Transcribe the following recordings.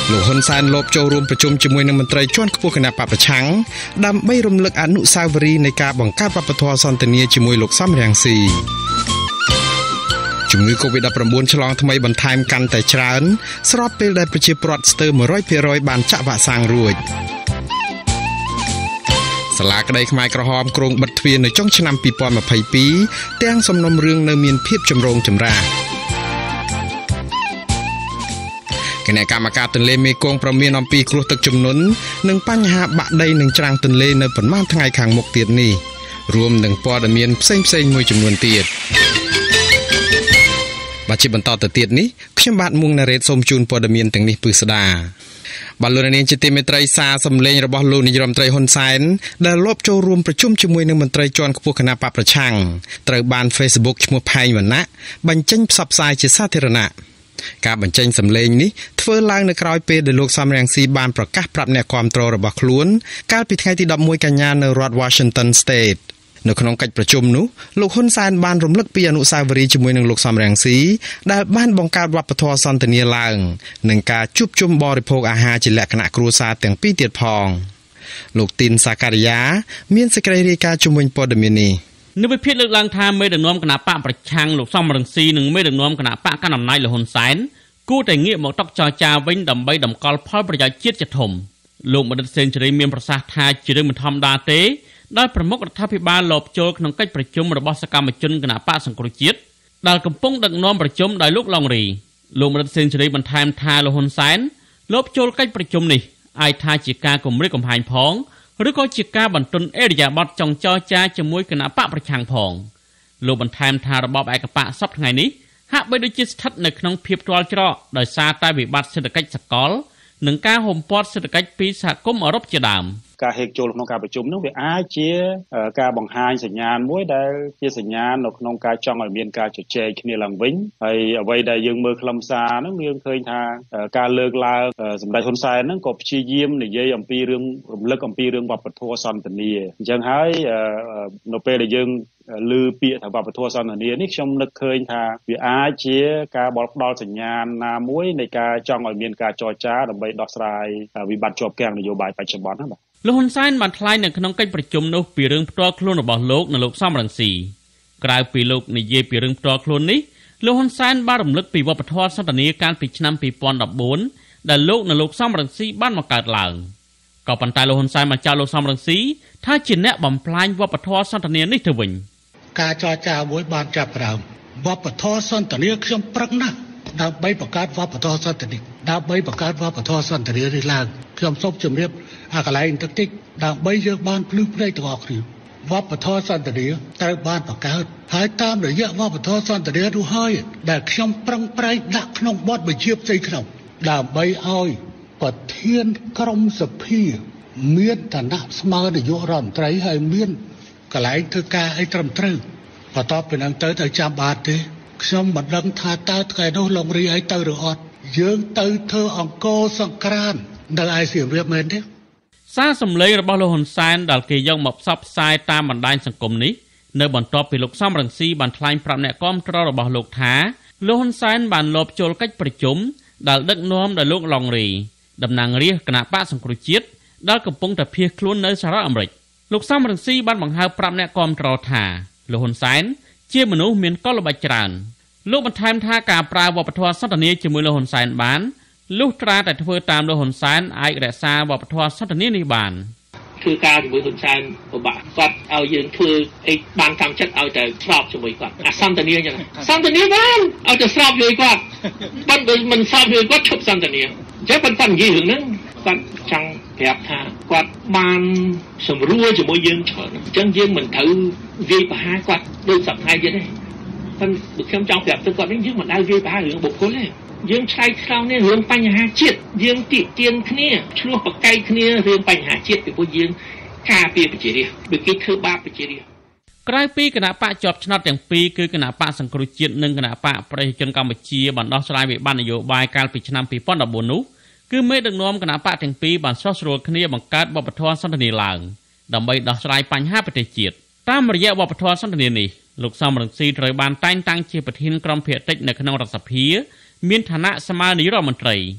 លោកហ៊ុនសែនលបចូលរួមប្រជុំជាមួយនឹងមន្ត្រីជាន់ខ្ពស់គណៈបព្វប្រឆាំងដើម្បីរំលឹកអនុស្សាវរីយ៍នៃការបង្កើតវប្បធម៌សន្ទនាជាមួយលោកសំរងស៊ីជំងឺ Covid-19 ឆ្លងថ្មីបន្ថែមកាន់តែច្រើនស្របពេលដែលប្រជាពលរដ្ឋស្ទើរ 100% បានចាក់វ៉ាក់សាំងរួចសាលាក្តីខ្មែរក្រហមគ្រោងបិទទ្វារនៅចុងឆ្នាំ 2022 ទាំងសំណុំរឿងនៅមានភាពចម្រូងចម្រាសគណៈកម្មការទន្លេមេគង្គប្រមានអំពីគ្រោះទឹកជំនន់និងបញ្ហាបាក់ដីនឹងច្រាំងទន្លេនៅប៉ុន្មានថ្ងៃខាងមុខទៀតនេះរួមនឹងព័ត៌មានផ្សេងៗមួយចំនួនទៀតបាទជាបន្តទៅទៀតនេះខ្ញុំបាទមួងណារ៉េតសូមជូនព័ត៌មានទាំងនេះពឺស្ដាបាទលោកនាងជាទីមេត្រីសារសម្លេងរបស់លោកនាយរដ្ឋមន្ត្រីហ៊ុនសែនដែលលបចូលរួមប្រជុំជាមួយនឹងមន្ត្រីជាន់ខ្ពស់គណៈបកប្រឆាំងត្រូវបាន Facebook ឈ្មោះផែងវណ្ណៈបញ្ចេញផ្សព្វផ្សាយជាសាធារណៈការបញ្ចេញសម្លេងនេះធ្វើឡើងនៅក្រៅពេលដែលលោកសំរងស៊ីបានប្រកាសប្រាប់អ្នកគាំទ្ររបស់ខ្លួនកាលពីថ្ងៃទី11កញ្ញានៅរដ្ឋ Washington State នៅក្នុងកិច្ចប្រជុំនោះលោកហ៊ុនសែនបានរំលឹកពីអនុស្សាវរីយ៍ជាមួយនឹងលោកសំរងស៊ីដែលបានបង្កើតវប្បធម៌សន្ទនាឡើងនិងការជួបជុំបរិភោគអាហារជាលក្ខណៈគ្រួសារទាំងពីរទៀតផងលោកទីនសាការីយ៉ាមានសេចក្តីរាយការណ៍ជំវិញព័ត៌មាននេះនៅវិភាគលើកឡើងថាមេដឹកនាំគណៈបកប្រឆាំងលោកសំរងស៊ីនិងមេដឹកនាំគណៈបកកណ្ដាលអំណាចលោកហ៊ុនសែនគួរតែងាកមកតុកចរចាវិញដើម្បីតម្កល់ផលប្រយោជន៍ជាតិជាធំលោកបណ្ឌិតសេនស៊ូរីមានប្រសាសន៍ថាជារឿងមិនធម្មតាទេដោយប្រមុខរដ្ឋាភិបាលលបចូលក្នុងកិច្ចប្រជុំរបស់សកម្មជនគណៈបកសង្គ្រោះជាតិដែលកំពុងដឹកនាំប្រជុំដោយលោកឡុងរីលោកបណ្ឌិតសេនស៊ូរីបន្ថែមថាលោកហ៊ុនសែនលបចូលកិច្ចប្រជុំនេះអាចថាជាការគម្រាមកំហែងផងឬក៏ជាការបន្ទន់អេរយាប័តចង់ចរចាជាមួយគណៈបកប្រឆាំងផងលោកបន្ថែមថារបបឯកបកសពថ្ងៃនេះហាក់បីដូចជាស្ថិតនៅក្នុងភាពទាល់ច្រកដោយសារតែវិបត្តិសេដ្ឋកិច្ចសកលនិងការហុំព័ទ្ធសេដ្ឋកិច្ចពីសហគមន៍អឺរ៉ុបជាដើមការហេតុចូលក្នុងការប្រជុំនោះវាអាចជាការបង្ហាញសញ្ញាណមួយដែលជាសញ្ញាណនៅក្នុងការចង់ឲ្យមានការជជែកគ្នាឡើងវិញហើយអ្វីដែលយើងមើលខ្លឹមសារហ្នឹងយើងឃើញថាការលើកឡើងសម្ដេចហ៊ុនសែនហ្នឹងក៏ព្យាយាមនិយាយអំពីរឿងរំលឹកអំពីរឿងវប្បធម៌សន្ទនាអញ្ចឹងហើយនៅពេលដែលយើងឮពាក្យថាវប្បធម៌សន្ទនានេះខ្ញុំនឹកឃើញថាវាអាចជាការបផ្ដល់សញ្ញាណណាមួយនៃការចង់ឲ្យមានការចរចាដើម្បីដោះស្រាយវិបត្តិជាប់គាំងនយោបាយបច្ចុប្បន្នណាបាទលោកហ៊ុនសែនបានថ្លែងនៅក្នុងកិច្ចប្រជុំនោះពីរឿងផ្ទាល់ខ្លួនរបស់លោកនិងលោកសំរងស៊ីក្រៅពីលោកនិយាយពីរឿងផ្ទាល់ខ្លួននេះលោកហ៊ុនសែនបានរំលឹកពីវប្បធម៌សន្ទនាកាលពីឆ្នាំ2014ដែលលោកនិងលោកសំរងស៊ីបានបង្កើតឡើងក៏ប៉ុន្តែលោកហ៊ុនសែនបានចោទលោកសំរងស៊ីថាជាអ្នកបំផ្លាញវប្បធម៌សន្ទនានេះទៅវិញការចរចាមួយបានចាប់ផ្ដើមវប្បធម៌សន្ទនាខ្ញុំប្រឹងណាស់ដើម្បីបង្កើតវប្បធម៌សន្ទនាដើម្បីបង្កើតវប្បធម៌សន្ទនានេះឡើងខ្ញុំសូមជម្រាបកន្លែងតិចដើម្បីយើងបានភ្លឺភ្នែកទាំងអស់គ្នាវប្បធម៌សន្ទនាត្រូវបានបង្កើតហើយតាមរយៈវប្បធម៌សន្ទនានោះហើយដែលខ្ញុំប្រឹងប្រែងដាក់ក្នុងបទបញ្ជាផ្ទៃក្នុងដើម្បីឲ្យប្រធានក្រុមសភាមានឋានៈស្មើនាយករដ្ឋមន្ត្រីហើយមានកន្លែងធ្វើការឲ្យត្រឹមត្រូវបន្ទាប់ពីនឹងទៅចាំបានទេខ្ញុំមិនដឹងថាតើថ្ងៃនោះឡុងរីឲ្យទៅឬអត់យើងទៅធ្វើអង្គរសង្ក្រាន្តនៅឯសៀមរាបមែនទេសារសម្លេងរបស់លោកហ៊ុនសែនដែលគេយកមកផ្សព្វផ្សាយតាមបណ្ដាញសង្គមនេះនៅបន្ទាប់ពីលោកសំរងស៊ីបានថ្លែងប្រាប់អ្នកគាំទ្ររបស់លោកថាលោកហ៊ុនសែនបានលបចូលកិច្ចប្រជុំដែលដឹកនាំដោយលោកឡុងរីតំណាងរាស្ត្រគណៈបកសង្គ្រោះជាតិដែលកំពុងតែភៀសខ្លួននៅសហរដ្ឋអាមេរិកលោកសំរងស៊ីបានបង្ហើបប្រាប់អ្នកគាំទ្រថាលោកហ៊ុនសែនជាមនុស្សមានកលល្បិចច្រើនលោកបន្ថែមថាការប្រើវប្បធម៌សន្ទនាជាមួយលោកហ៊ុនសែនបានលុះត្រាតែធ្វើតាមលោកហ៊ុនសែនអាចរក្សាវប្បធម៌សន្ទនានេះបានធ្វើការជាមួយហ៊ុនសែនពិបាកគាត់ឲ្យយើងធ្វើអីបានតាមចិត្តឲ្យតែស្របជាមួយគាត់អាសន្ទនាអញ្ចឹងសន្ទនាបានឲ្យតែស្របជាមួយគាត់មិនមិនស្របជាមួយគាត់ឈប់សន្ទនាអញ្ចឹងគាត់និយាយរឿងហ្នឹងគាត់ចង់ប្រាប់ថាគាត់បានសម្រួលជាមួយយើងច្រើនអញ្ចឹងយើងមិនត្រូវវាយប្រហារគាត់ដូចសប្តាហ៍ទៀតទេប៉ុន្តែខ្ញុំចង់ប្រាប់ទៅគាត់នេះយើងមិនដែលវាយប្រហាររឿងបុគ្គលទេយើងឆ្លៃឆ្លងនេះរឿងបញ្ហាជាតិយើងទាក់ទាញគ្នាឆ្លោះប្រកែកគ្នារឿងបញ្ហាជាតិពីព្រោះយើងការពារប្រជារាស្ត្របើគេធ្វើបាបប្រជារាស្ត្រក្រៅពីគណៈបកជាប់ឆ្នោតទាំងពីរគឺគណៈបកសង្គ្រោះជាតិនិងគណៈបកប្រជាជនកម្ពុជាបានដោះស្រាយវិបត្តិនយោបាយកាលពីឆ្នាំ2014នោះគឺមេដឹកនាំគណៈបកទាំងពីរបានស្រុះស្រួលគ្នាបង្កើតវប្បធម៌សន្ទនាឡើងដើម្បីដោះស្រាយបញ្ហាប្រទេសជាតិតាមរយៈវប្បធម៌សន្ទនានេះលោកសំរងស៊ីត្រូវបានតែងតាំងជាប្រធានក្រុមភាគតិចនៅក្នុងរដ្ឋសភាមានឋានៈស្មើនាយករដ្ឋមន្ត្រី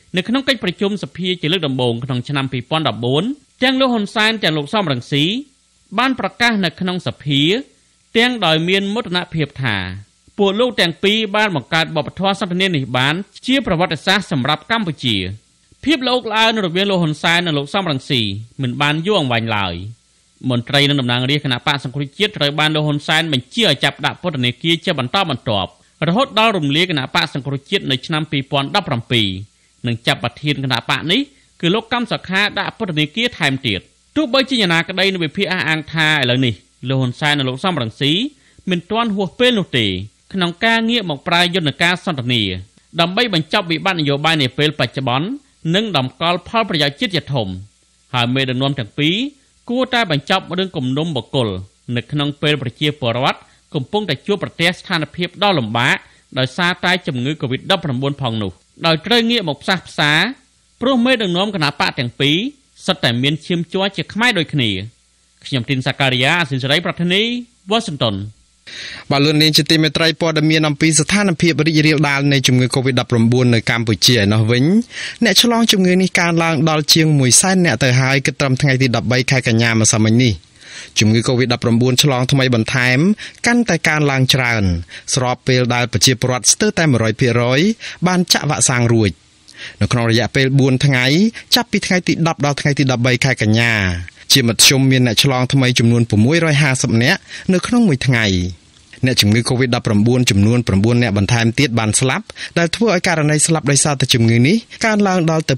នៅក្នុងកិច្ចប្រជុំសភាជាលើកដំបូងក្នុងឆ្នាំ2014ទាំងលោកហ៊ុនសែនទាំងលោកសំរងស៊ីបានប្រកាសនៅក្នុងសភាទាំងដោយមានមោទនភាពថាពួកលោកទាំងពីរបានបង្កើតវប្បធម៌សន្តិនិកនេះបានជាប្រវត្តិសាស្ត្រសម្រាប់កម្ពុជាភាពលោកល្អើរវាងលោកហ៊ុនសែននិងលោកសំរងស៊ីមិនបានយូរអង្វែងឡើយមន្ត្រីនិងតំណាងរាស្ត្រគណៈបកសង្គ្រោះជាតិត្រូវបានលោកហ៊ុនសែនបញ្ជាឲ្យចាប់ដាក់ពន្ធនាគារជាបន្តបន្ទាប់រហូតដល់រំលាយគណៈបកសង្គ្រោះជាតិនៅឆ្នាំ2017និងចាប់ប្រធានគណៈបកនេះគឺលោកកម្មសុខាដាក់ពន្ធនាគារថែមទៀតទោះបីជាយ៉ាងណាក្តីនៅវិភាគអះអាងថាឥឡូវនេះលោកហ៊ុនសែននិងលោកសំរងស៊ីមិនទាន់ហួសពេលនោះទេក្នុងការងាកមកប្រើយន្តការសន្ទនាដើម្បីបញ្ចប់វិបត្តិនយោបាយនាពេលបច្ចុប្បន្ននិងតម្កល់ផលប្រយោជន៍ជាតិជាធំហើយមេដឹកនាំទាំងពីរគួរតែបញ្ចប់រឿងគំនុំបុគ្គលនៅក្នុងពេលប្រជាពលរដ្ឋកំពុងតែជួបប្រទះស្ថានភាពដ៏លំបាកដោយសារតែជំងឺ Covid-19 ផងនោះដោយត្រូវងាកមកផ្សះផ្សាព្រោះមេដឹកនាំគណៈបកទាំងពីរសុទ្ធតែមានឈាមជ័រជាខ្មែរដូចគ្នាខ្ញុំទីនសាការីយ៉ាអសិលសេរីប្រធានីវ៉ាស៊ីនតោនបាទលោកនាងជាទីមេត្រីព័ត៌មានអំពីស្ថានភាពរីករាលដាលនៃជំងឺ Covid-19 នៅកម្ពុជាឯណោះវិញអ្នកឆ្លងជំងឺនេះកើនឡើងដល់ជាង 100,000 នាក់ទៅហើយគិតត្រឹមថ្ងៃទី13ខែកញ្ញាម្សិលមិញនេះជំងឺ Covid-19 ឆ្លងថ្មីបន្ថែមកាន់តែកើនឡើងច្រើនស្របពេលដែលប្រជាពលរដ្ឋស្ទើរតែ 100% បានចាក់វ៉ាក់សាំងរួចនៅក្នុងរយៈពេល4ថ្ងៃចាប់ពីថ្ងៃទី10ដល់ថ្ងៃទី13ខែកញ្ញាជាមធ្យមមានអ្នកឆ្លងថ្មីចំនួន650នាក់នៅក្នុងមួយថ្ងៃអ្នកជំងឺ Covid-19 ចំនួន9នាក់បន្ថែមទៀតបានស្លាប់ដែលធ្វើឲ្យករណីស្លាប់ដោយសារតែជំងឺនេះកើនឡើងដល់ទៅ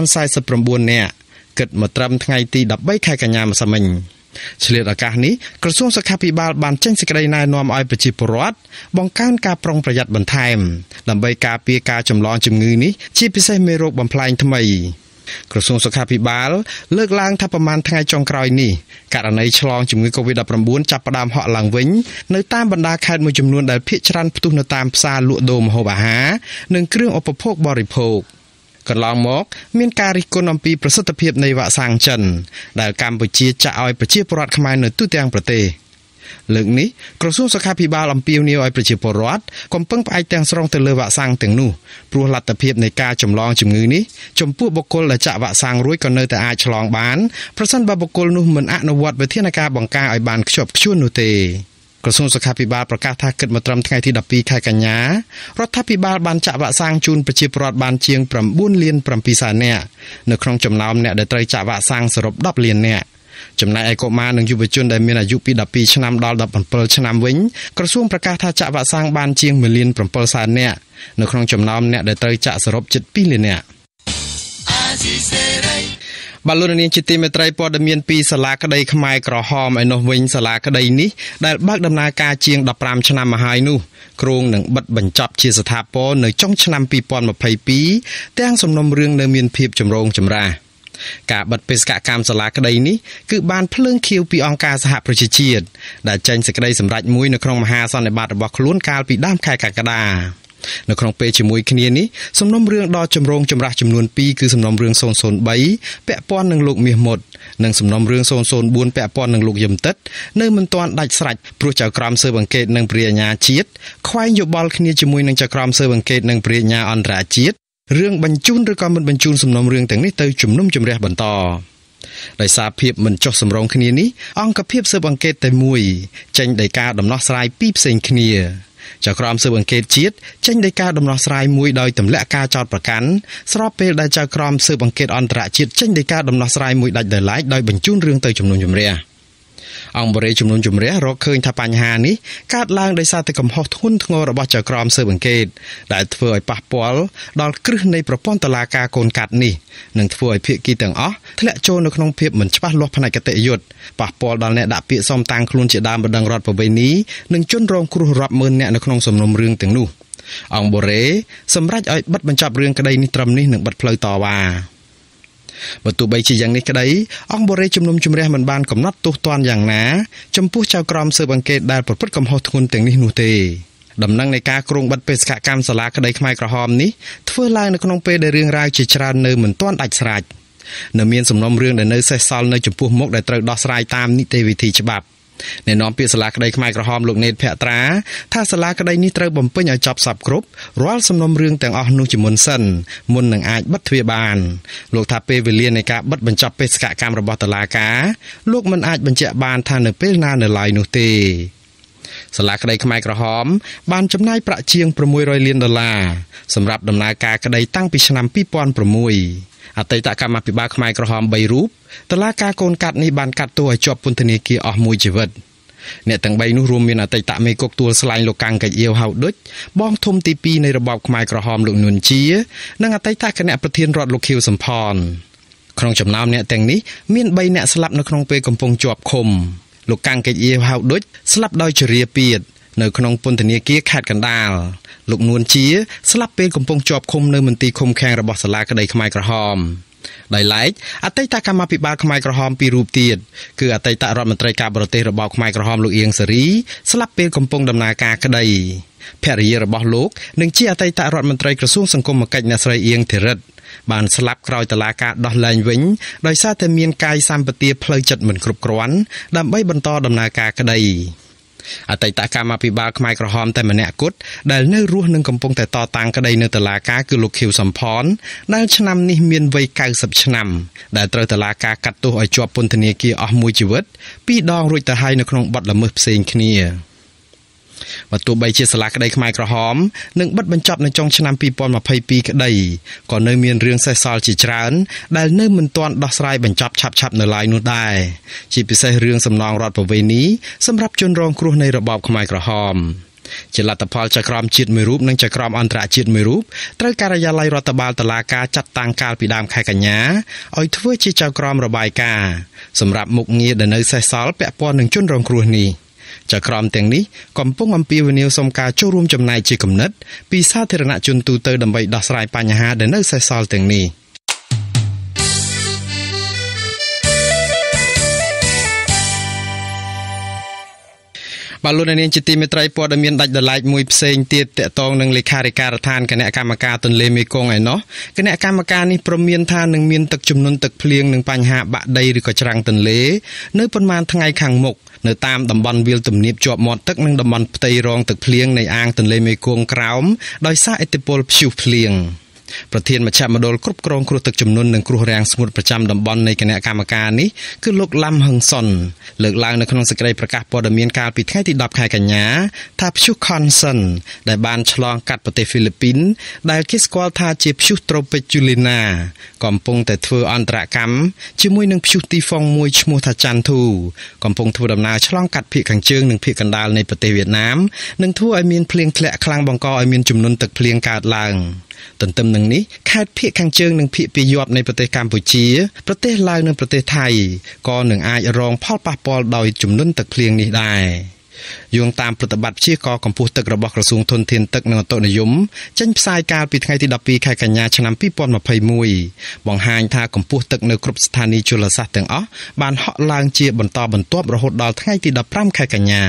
2049នាក់គិតមកត្រឹមថ្ងៃទី13ខែកញ្ញាម្សិលមិញឆ្លៀតឱកាសនេះក្រសួងសុខាភិបាលបានចេញសេចក្តីណែនាំឲ្យប្រជាពលរដ្ឋបង្កើនការប្រុងប្រយ័ត្នបន្ថែមដើម្បីការពារការចម្លងជំងឺនេះជាពិសេសមេរោគបំផ្លែងថ្មីក្រសួងសុខាភិបាលលើកឡើងថាប្រមាណថ្ងៃចុងក្រោយនេះករណីឆ្លងជំងឺ Covid-19 ចាប់ផ្ដើមហក់ឡើងវិញនៅតាមបណ្ដាខេត្តមួយចំនួនដែលភាគច្រើនផ្ទុះនៅតាមផ្សារលក់ដូរម្ហូបអាហារនិងគ្រឿងឧបភោគបរិភោគកន្លងមកមានការរិះគន់អំពីប្រសិទ្ធភាពនៃវ៉ាក់សាំងចិនដែលកម្ពុជាចាក់ឲ្យប្រជាពលរដ្ឋខ្មែរនៅទូទាំងប្រទេសលើកនេះក្រសួងសុខាភិបាលអំពាវនាវឲ្យប្រជាពលរដ្ឋកុំពឹងផ្អែកទាំងស្រុងទៅលើវ៉ាក់សាំងទាំងនោះព្រោះលទ្ធភាពនៃការចម្លងជំងឺនេះចំពោះបុគ្គលដែលចាក់វ៉ាក់សាំងរួចក៏នៅតែអាចឆ្លងបានប្រសិនបើបុគ្គលនោះមិនអនុវត្តវិធានការបង្ការឲ្យបានខ្ជាប់ខ្ជួននោះទេក្រសួងសុខាភិបាលប្រកាសថាគិតមកត្រឹមថ្ងៃទី12ខែកញ្ញារដ្ឋាភិបាលបានចាក់វ៉ាក់សាំងជូនប្រជាពលរដ្ឋបានជាង 9 លាន 7 សែននាក់នៅក្នុងចំណោមអ្នកដែលត្រូវចាក់វ៉ាក់សាំងសរុប10លាននាក់ចំណែកឯកុមារនិងយុវជនដែលមានអាយុពី12ឆ្នាំដល់17ឆ្នាំវិញក្រសួងប្រកាសថាចាក់វ៉ាក់សាំងបានជាង 1 លាន 7 សែននាក់នៅក្នុងចំណោមអ្នកដែលត្រូវចាក់សរុបជិត 2 លាននាក់បាទលោកនាងជាទីមេត្រីព័ត៌មានពីសាលាក្តីខ្មែរក្រហមឯនោះវិញសាលាក្តីនេះដែលបើកដំណើរការជាង15ឆ្នាំមកហើយនោះគ្រោងនឹងបិទបញ្ចប់ជាស្ថាពរនៅចុងឆ្នាំ2022ទាំងសំណុំរឿងនៅមានភាពចម្រូងចម្រាសការបិទបេសកកម្មសាលាក្តីនេះគឺបានភ្លើងខៀវពីអង្គការសហប្រជាជាតិដែលចេញសេចក្តីសម្រេចមួយនៅក្នុងមហាសន្និបាតរបស់ខ្លួនកាលពីដើមខែកក្កដានៅក្នុងពេលជាមួយគ្នានេះសំណុំរឿងដ៏ចម្រូងចម្រាសចំនួន2គឺសំណុំរឿង003ពាក់ព័ន្ធនឹងលោកមាសមុតនិងសំណុំរឿង004ពាក់ព័ន្ធនឹងលោកយឹមតិតនៅមិនទាន់ដាច់ស្រេចព្រោះចៅក្រមស៊ើបអង្កេតនិងព្រះអាជ្ញាជាតិខ្វែងយោបល់គ្នាជាមួយនឹងចៅក្រមស៊ើបអង្កេតនិងព្រះអាជ្ញាអន្តរជាតិរឿងបញ្ជូនឬក៏មិនបញ្ជូនសំណុំរឿងទាំងនេះទៅជំនុំជម្រះបន្តដោយសារភាពមិនចុះសម្រុងគ្នានេះអង្គភាពស៊ើបអង្កេតតែមួយចេញដីកាដំណោះស្រាយពីរផ្សេងគ្នាចៅក្រមស៊ើបអង្កេតជាតិចេញដីកាដំណោះស្រាយមួយដោយទម្លាក់ការចោទប្រកាន់ស្របពេលដែលចៅក្រមស៊ើបអង្កេតអន្តរជាតិចេញដីកាដំណោះស្រាយមួយដាច់ដោយឡែកដោយបញ្ជូនរឿងទៅជំនុំជម្រះអង្គបរិយាជំនុំជម្រះរកឃើញថាបញ្ហានេះកើតឡើងដោយសារតែកំហុសធ្ងន់ធ្ងររបស់ចៅក្រមស៊ើបអង្កេតដែលធ្វើឲ្យប៉ះពាល់ដល់គ្រឹះនៃប្រព័ន្ធតុលាការកូនកាត់នេះនិងធ្វើឲ្យភាគីទាំងអស់ធ្លាក់ចូលនៅក្នុងភាពមិនច្បាស់លាស់ផ្នែកគតិយុត្តប៉ះពាល់ដល់អ្នកដាក់ពាក្យសុំតាំងខ្លួនជាដើមបណ្ដឹងរដ្ឋប្រវេណីនិងជនរងគ្រោះរាប់ម៉ឺននាក់នៅក្នុងសំណុំរឿងទាំងនោះអង្គបរិយាសម្រេចឲ្យបិទបញ្ចប់រឿងក្តីនេះត្រឹមនេះនិងបិទផ្លូវតវ៉ាបើទោះបីជាយ៉ាងនេះក្តីអង្គបរិយាជំនុំជម្រះមិនបានកំណត់ទោសទណ្ឌយ៉ាងណាចំពោះចៅក្រមស៊ើបអង្កេតដែលប្រព្រឹត្តកំហុសធ្ងន់ទាំងនេះនោះទេដំណឹងនៃការគ្រោងបិទបេសកកម្មសាលាក្តីខ្មែរក្រហមនេះធ្វើឡើងនៅក្នុងពេលដែលរឿងរ៉ាវជាច្រើននៅមិនទាន់ដាច់ស្រេចនៅមានសំណុំរឿងដែលនៅសេសសល់នៅចំពោះមុខដែលត្រូវដោះស្រាយតាមនីតិវិធីច្បាប់អ្នកនាំពាក្យសាលាក្តីខ្មែរក្រហមលោកណេតភក្ត្រាថាសាលាក្តីនេះត្រូវបំពេញឲ្យចប់សពគ្រប់រាល់សំណុំរឿងទាំងអស់នោះជាមុនសិនមុននឹងអាចបិទទ្វារបានលោកថាពេលវេលានៃការបិទបញ្ចប់បេសកកម្មរបស់តុលាការលោកមិនអាចបញ្ជាក់បានថានៅពេលណានៅឡើយនោះទេសាលាក្តីខ្មែរក្រហមបានចំណាយប្រាក់ជាង$600 លានសម្រាប់ដំណើរការក្តីតាំងពីឆ្នាំ2006អតីតកម្មាភិបាលខ្មែរក្រហម3រូបតុលាការកូនកាត់នេះបានកាត់ទោសឲ្យជាប់ពន្ធនាគារអស់មួយជីវិតអ្នកទាំង3នោះរួមមានអតីតមេគុកទួលស្លែងលោកកាំងកាយាវហៅឌុចបងធំទី2នៃរបបខ្មែរក្រហមលោកនួនជានិងអតីតគណៈប្រធានរដ្ឋលោកខៀវសំផនក្នុងចំណោមអ្នកទាំងនេះមាន3អ្នកស្លាប់នៅក្នុងពេលកំពុងជាប់ឃុំលោកកាំងកាយាវហៅឌុចស្លាប់ដោយជរាពៀតនៅក្នុងពន្ធនាគារខេត្តកណ្ដាលលោកនួនជាស្លាប់ពេលកំពុងជាប់ឃុំនៅមន្ទីរឃុំឃាំងរបស់សាលាក្តីខ្មែរក្រហមដោយឡែកអតីតកម្មាភិបាលខ្មែរក្រហម2រូបទៀតគឺអតីតរដ្ឋមន្ត្រីការបរទេសរបបខ្មែរក្រហមលោកអៀងសារីស្លាប់ពេលកំពុងដំណើរការក្តីភរិយារបស់លោកនិងជាអតីតរដ្ឋមន្ត្រីក្រសួងសង្គមគិច្ចអ្នកស្រីអៀងធីរិតបានស្លាប់ក្រោយតុលាការដោះលែងវិញដោយសារតែមានកាយសម្បទាផ្លូវចិត្តមិនគ្រប់គ្រាន់ដើម្បីបន្តដំណើរការក្តីអតីតកម្មាភិបាលខ្មែរក្រហមតែម្នាក់គត់ដែលនៅរស់នឹងកំពុងតែតតាំងក្តីនៅតុលាការគឺលោកខៀវសំផនដែលឆ្នាំនេះមានវ័យ90ឆ្នាំដែលត្រូវតុលាការកាត់ទោសឲ្យជាប់ពន្ធនាគារអស់មួយជីវិត2ដងរួចទៅហើយនៅក្នុងបទល្មើសផ្សេងគ្នាបើទោះបីជាសាលាក្តីខ្មែរក្រហមនឹងបិទបញ្ចប់នៅចុងឆ្នាំ2022ក្តីក៏នៅមានរឿងសេសសល់ជាច្រើនដែលនៅមិនទាន់ដោះស្រាយបញ្ចប់ឆាប់ៗនៅឡើយនោះដែរជាពិសេសរឿងសំណងរដ្ឋប្រវេណីសម្រាប់ជនរងគ្រោះនៃរបបខ្មែរក្រហមជាលទ្ធផលចក្រមជាតិមួយរូបនិងចក្រមអន្តរជាតិមួយរូបត្រូវការិយាល័យរដ្ឋបាលតុលាការចាត់តាំងកាលពីដើមខែកញ្ញាឲ្យធ្វើជាចៅក្រមរបាយការណ៍សម្រាប់មុខងារដែលនៅសេសសល់ពាក់ព័ន្ធនឹងជនរងគ្រោះនេះចក្រមទាំងនេះកំពុងអំពាវនាវសុំការចូលរួមចំណែកជាគំនិតពីសាធារណជនទូទៅដើម្បីដោះស្រាយបញ្ហាដែលនៅសេសសល់ទាំងនេះបាទលោកនាងជាទីមេត្រីព័ត៌មានដាច់ដライមួយផ្សេងទៀតតកតងនឹងលេខាធិការដ្ឋានគណៈកម្មការទន្លេមេគង្គឯណោះគណៈកម្មការនេះព្រមានថានឹងមានទឹកជំនន់ទឹកភ្លៀងនិងបញ្ហាបាក់ដីឬក៏ច្រាំងទន្លេនៅប៉ុន្មានថ្ងៃខាងមុខនៅតាមតំបន់វាលទំនាបជាប់មាត់ទឹកនិងតំបន់ផ្ទៃរងទឹកភ្លៀងនៃអាងទន្លេមេគង្គក្រោមដោយសារឥទ្ធិពលព្យុះភ្លៀងប្រធានមជ្ឈមណ្ឌលគ្រប់គ្រងគ្រោះទឹកជំនន់និងគ្រោះរាំងស្ងួតប្រចាំតំបន់នៃគណៈកម្មការនេះគឺលោកឡាំហឹងសុនលើកឡើងនៅក្នុងសេចក្តីប្រកាសព័ត៌មានកាលពីថ្ងៃទី10ខែកញ្ញាថាព្យុះ Khonson ដែលបានឆ្លងកាត់ប្រទេសហ្វីលីពីនដែលគេស្គាល់ថាជាព្យុះត្រូពិក Juliana កំពុងតែធ្វើអន្តរកម្មជាមួយនឹងព្យុះទីហ្វុងមួយឈ្មោះថា Chantu កំពុងធ្វើដំណើរឆ្លងកាត់ភាគខាងជើងនិងភាគកណ្ដាលនៃប្រទេសវៀតណាមនិងធ្វើឲ្យមានភ្លៀងធ្លាក់ខ្លាំងបង្កឲ្យមានជំនន់ទឹកភ្លៀងកើតឡើងទន្ទឹមនឹងនេះខេត្តភាគខាងជើងនិងភាគពាយ័ព្យនៃប្រទេសកម្ពុជាប្រទេសឡាវនិងប្រទេសថៃក៏នឹងអាចរងផលប៉ះពាល់ដោយជំនន់ទឹកភ្លៀងនេះដែរយោងតាមប្រតិបត្តិព្យាករណ៍កម្ពស់ទឹករបស់ក្រសួងធនធានទឹកនិងអូតូនិយមចេញផ្សាយកាលពីថ្ងៃទី12ខែកញ្ញាឆ្នាំ2021បង្ហាញថាកម្ពស់ទឹកនៅគ្រប់ស្ថានីយជលសាស្ត្រទាំងអស់បានហក់ឡើងជាបន្តបន្ទាប់រហូតដល់ថ្ងៃទី15ខែកញ្ញា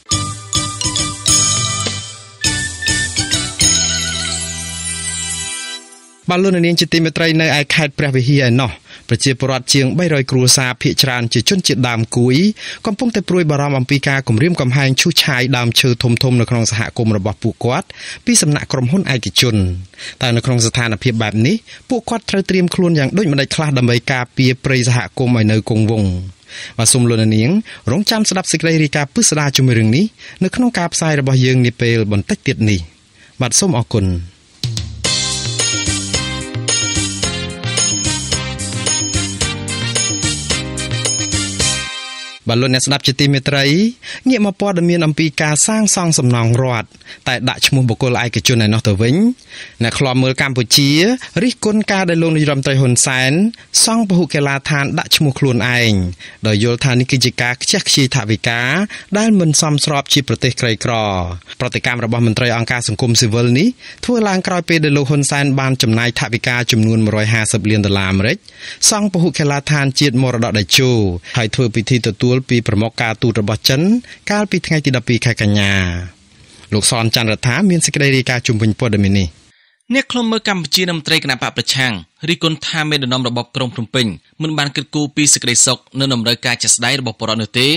បាទលោកនាងជាទីមេត្រីនៅឯខេត្តព្រះវិហារឯណោះប្រជាពលរដ្ឋជាង300គ្រួសារភាគច្រើនជាជនជាតិដើមគួយកំពុងតែព្រួយបារម្ភអំពីការគំរាមកំហែងឈូសឆាយដើមឈើធំៗនៅក្នុងសហគមន៍របស់ពួកគាត់ពីសំណាក់ក្រុមហ៊ុនឯកជនតែនៅក្នុងស្ថានភាពបែបនេះពួកគាត់ត្រូវត្រៀមខ្លួនយ៉ាងដូចម្តេចខ្លះដើម្បីការពារព្រៃសហគមន៍ឲ្យនៅគង់វង្សបាទសូមលោកនាងរងចាំស្ដាប់សេចក្តីរាយការណ៍ពិស្ដារជាមួយរឿងនេះនៅក្នុងការផ្សាយរបស់យើងនាពេលបន្តិចទៀតនេះបាទសូមអរគុណបាទលោកអ្នកស្ដាប់ជាទីមេត្រីងាកមកព័ត៌មានអំពីការសាងសង់សំណង់រដ្ឋតែដាក់ឈ្មោះបុគ្គលឯកជនឯណោះទៅវិញអ្នកខ្លាំមើលកម្ពុជារិះគន់ការដែលលោកនាយរដ្ឋមន្ត្រីហ៊ុនសែនសង់ពហុកីឡាដ្ឋានដាក់ឈ្មោះខ្លួនឯងដោយយល់ថានេះគឺជាការខ្ជះខ្ជាយថវិកាដែលមិនសមស្របជាប្រទេសក្រីក្រប្រតិកម្មរបស់មន្ត្រីអង្គការសង្គមស៊ីវិលនេះធ្វើឡើងក្រោយពេលដែលលោកហ៊ុនសែនបានចំណាយថវិកាចំនួន$150 លានអាមេរិកសង់ពហុកីឡាដ្ឋានជាតិមរតកតេជោហើយធ្វើពិធីទទួលពីប្រមុខការទូតរបស់ចិនកាលពីថ្ងៃទី12ខែកញ្ញាលោកសនច័ន្ទរដ្ឋាមានសេចក្តីរាយការណ៍ជុំវិញព័ត៌មាននេះអ្នកខ្លុំមើលកម្ពុជានិងមន្ត្រីគណៈបកប្រឆាំងរិះគន់ថាមេដឹកនាំរបបក្រុងភ្នំពេញមិនបានគិតគូរពីសេចក្តីសុខនិងតម្រូវការជាក់ស្ដែងរបស់ប្រជាពលរដ្ឋនោះទេ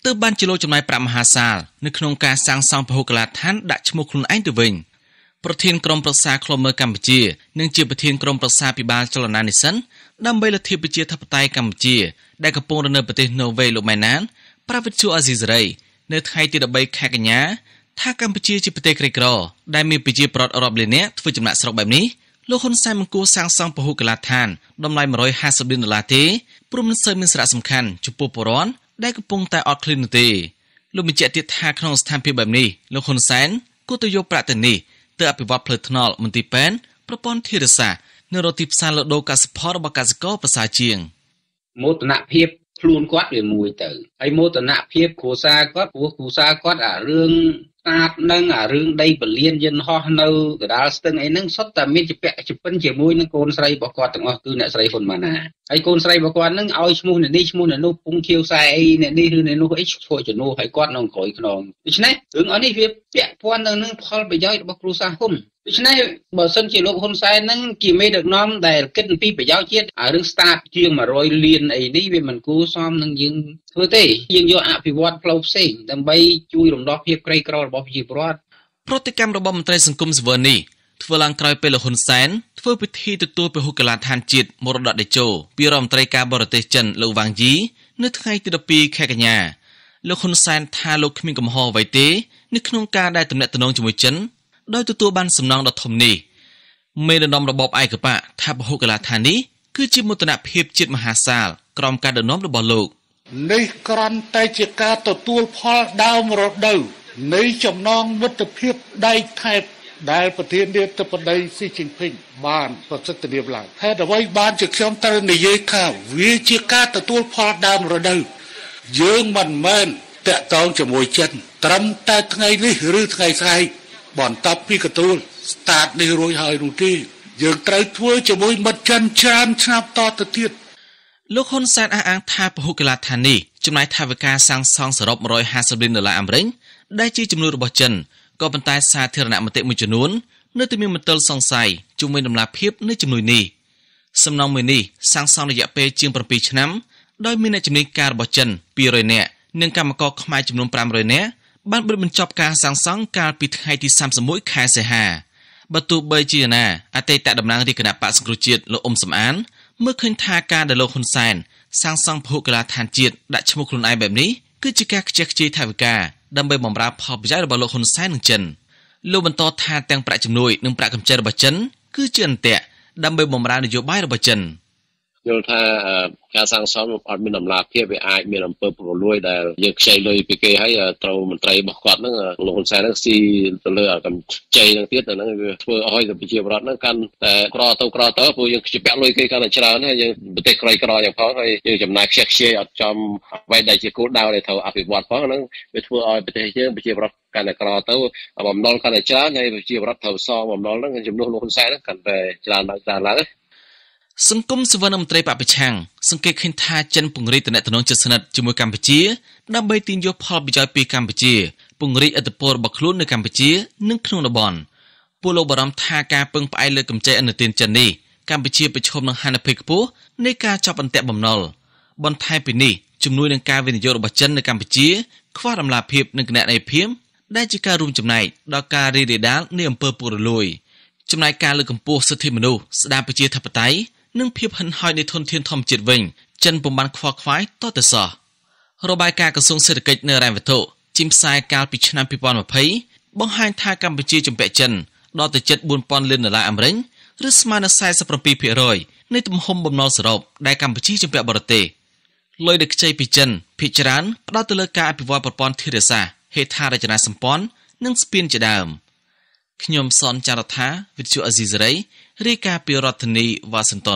ទើបបានជាលោកចំណាយប្រាក់មហាសាលនៅក្នុងការសាងសង់ពហុកីឡដ្ឋានដាក់ឈ្មោះខ្លួនឯងទៅវិញប្រធានក្រុមប្រឹក្សាឃ្លាំមើលកម្ពុជានិងជាប្រធានក្រុមប្រឹក្សាពិបាលចលនានិស្សិតដើម្បីលទ្ធិប្រជាធិបតេយ្យកម្ពុជាដែលកំពុងរស់នៅប្រទេសណូវេលោកម៉ែនណានប្រាវិទ្យាអាស៊ីសេរីនៅថ្ងៃទី13ខែកញ្ញាថាកម្ពុជាជាប្រទេសក្រីក្រដែលមានប្រជាប្រដ្ឋរាប់លាននាក់ធ្វើចំណាក់ស្រុកបែបនេះលោកហ៊ុនសែនមិនគួរសាងសង់ពហុកីឡដ្ឋានតម្លៃ$150 លានទេព្រមមិនសូវមានសារៈសំខាន់ចំពោះប្រជាពលរដ្ឋដែលកំពុងតែអត់ឃ្លាននោះទេលោកបញ្ជាក់ទៀតថាក្នុងស្ថានភាពបែបនេះលោកហ៊ុនសែនគួរទៅយកប្រាក់ទៅនេះទៅអភិវឌ្ឍផ្លូវថ្នល់មន្ទីរពេទ្យប្រព័ន្ធធារាសាស្ត្រនៅរកទីផ្សារលក់ដូរកសិផលរបស់កសិករប្រសើរជាងមោទនភាពខ្លួនគាត់វាមួយទៅហើយមោទនភាពគ្រួសារគាត់ព្រោះគ្រួសារគាត់អារឿងស្អាតនឹងអារឿងដីពលានយន្តហោះនៅកដាលស្ទឹងអីហ្នឹងសុទ្ធតែមានជាពាក់ជាពិនជាមួយនឹងកូនស្រីរបស់គាត់ទាំងអស់គឺអ្នកស្រីហ៊ុនម៉ាណាហើយកូនស្រីរបស់គាត់ហ្នឹងឲ្យឈ្មោះនេះឈ្មោះនោះពងខៀវខ្សែអីអ្នកនេះឬអ្នកនោះអីធ្វើជំនួសឲ្យគាត់នៅក្រោយខ្នងដូច្នេះរឿងអស់នេះវាពាក់ព័ន្ធទៅនឹងផលប្រយោជន៍របស់គ្រួសារហ៊ុនដូច្នេះបើសិនជាលោកហ៊ុនសែនហ្នឹងជាមេដឹកនាំដែលគិតអំពីប្រយោជន៍ជាតិរឿង start ជាង100 លានអីនេះវាមិនគួរសមនឹងយើងធ្វើទេយើងយកអភិវឌ្ឍផ្លូវផ្សេងដើម្បីជួយរំដោះភាពក្រីក្ររបស់ប្រជាពលរដ្ឋប្រតិកម្មរបស់មន្ត្រីសង្គមស៊ីវិលនេះធ្វើឡើងក្រោយពេលលោកហ៊ុនសែនធ្វើពិធីទទួលពហុកីឡដ្ឋានជាតិមរតកតេជោពីរដ្ឋមន្ត្រីការបរទេសចិនលោកវ៉ាងយីនៅថ្ងៃទី12ខែកញ្ញាលោកហ៊ុនសែនថាលោកគ្មានកំហុសអ្វីទេនៅក្នុងការដែលទំនាក់ទំនងជាមួយចិនដោយទទួលបានសំណងដ៏ធំនេះមេដឹកនាំរបបឯកបកថាពហុកីឡដ្ឋាននេះគឺជាមោទនភាពជាតិមហាសាលក្រោមការដឹកនាំរបស់លោកនេះគ្រាន់តែជាការទទួលផលដើមរដូវនៃចំណងមិត្តភាពដៃថែបដែលប្រធានាធិបតីស៊ីជីនភីងបានប្រសិទ្ធភាពឡើងហេតុអ្វីបានជាខ្ញុំត្រូវនិយាយថាវាជាការទទួលផលដើមរដូវយើងមិនមែនតាក់ទងជាមួយចិនត្រឹមតែថ្ងៃនេះឬថ្ងៃស្អែកបន្ទាប់ពីកទួល start នេះរួចហើយនោះទេយើងត្រូវធ្វើជាមួយមិត្តចិនច្រើនឆ្នាំតទៅទៀតលោកហ៊ុនសែនអះអាងថាពហុកីឡដ្ឋាននេះចំណាយថវិកាសាងសង់សរុប$150 លានអាមេរិកដែលជាចំនួនរបស់ចិនក៏ប៉ុន្តែសាធារណមតិមួយចំនួននៅតែមានមន្ទិលសង្ស័យជុំវិញដំណាភៀបនៃជំនួយនេះសំណងមួយនេះសាងសង់រយៈពេលជាង7ឆ្នាំដោយមានអ្នកជំនាញការរបស់ចិន200នាក់និងកម្មករខ្មែរចំនួន500នាក់បានបញ្ចប់ការសាងសង់កាលពីថ្ងៃទី31ខែសីហាបើទោះបីជាណាអតីតតំណាងរាជគណៈបក្សសង្គ្រោះជាតិលោកអ៊ុំសំអានមើលឃើញថាការដែលលោកហ៊ុនសែនសាងសង់ពហុកីឡដ្ឋានជាតិដាក់ឈ្មោះខ្លួនឯងបែបនេះគឺជាការខ្ជះខ្ជាយថវិកាដើម្បីបម្រើផលប្រយោជន៍របស់លោកហ៊ុនសែននិងចិនលោកបន្តថាទាំងប្រាក់ជំនួយនិងប្រាក់កម្ចីរបស់ចិនគឺជាអន្ទាក់ដើម្បីបម្រើនយោបាយរបស់ចិនយល់ថាការសាងសង់អត់មានដំណាភាពវាអាចមានអំពើពុករលួយដែលយើងខ្ចីលុយពីគេហើយត្រូវមន្ត្រីរបស់គាត់ហ្នឹងលោកហ៊ុនសែនហ្នឹងស៊ីទៅលើកម្ចីហ្នឹងទៀតហ្នឹងវាធ្វើឲ្យប្រជាពលរដ្ឋហ្នឹងកាន់តែក្រទៅព្រោះយើងខ្ជិះពាក់លុយគេកាន់តែច្រើនហើយយើងប្រទេសក្រីក្រយ៉ាងផងហើយយើងចំណាយខ្ជះខ្ជាយអត់ចំអ្វីដែលជាគោលដៅដែលត្រូវអភិវឌ្ឍផងហ្នឹងវាធ្វើឲ្យប្រទេសយើងប្រជាពលរដ្ឋកាន់តែក្រទៅបំណុលកាន់តែច្រើនហើយប្រជាពលរដ្ឋត្រូវសងបំណុលហ្នឹងជំនួសលោកហ៊ុនសែនហ្នឹងកាន់តែច្រើនឡើងសង្គមសវនមន្ត្រីបពប្រឆាំងសង្កេតឃើញថាចិនពង្រីកទំនាក់ទំនងជិតស្និទ្ធជាមួយកម្ពុជាដើម្បីទាញយកផលប្រយោជន៍ពីកម្ពុជាពង្រីកឥទ្ធិពលរបស់ខ្លួននៅកម្ពុជានិងក្នុងតំបន់ពលលោកបារម្ភថាការពឹងផ្អែកលើកម្ចីឥណទានចិននេះកម្ពុជាប្រឈមនឹងហានិភ័យខ្ពស់នៃការចាប់អន្ទាក់បំណុលបន្ថែមពីនេះជំនួយនឹងការវិនិយោគរបស់ចិននៅកម្ពុជាខ្វះដំណាភៀបនិងគណនេយ្យភាពដែលជាការរួមចំណែកដល់ការរីករាលដាលនៃអំពើពុករលួយចំណែកការលើកកម្ពស់សិទ្ធិមនុស្សស្ដារប្រជាធិបតេយ្យនិងភាពហិនហោចនៃធនធានធម្មជាតិវិញចិនពុំបានខ្វល់ខ្វាយតទៅសោះរបាយការណ៍ក្រសួងសេដ្ឋកិច្ចនៅរ៉ែនវត្ថុជីមផ្សាយកាលពីឆ្នាំ2020បង្ហាញថាកម្ពុជាជំពាក់ចិនដល់ទៅជិត$4,000 លានអាមេរិកឬស្មើនឹង 47% នៃទំហំបំណុលសរុបដែលកម្ពុជាជំពាក់បរទេសលុយដែលខ្ចីពីចិនភាគច្រើនផ្ដោតទៅលើការអភិវឌ្ឍប្រព័ន្ធធារាសាស្ត្រហេដ្ឋារចនាសម្ព័ន្ធនិងស្ពានជាដើមខ្ញុំសនចាររថាវិទ្យុអាស៊ីសេរីរាយការណ៍ពីរដ្ឋធានីវ៉ាស៊ីនតោន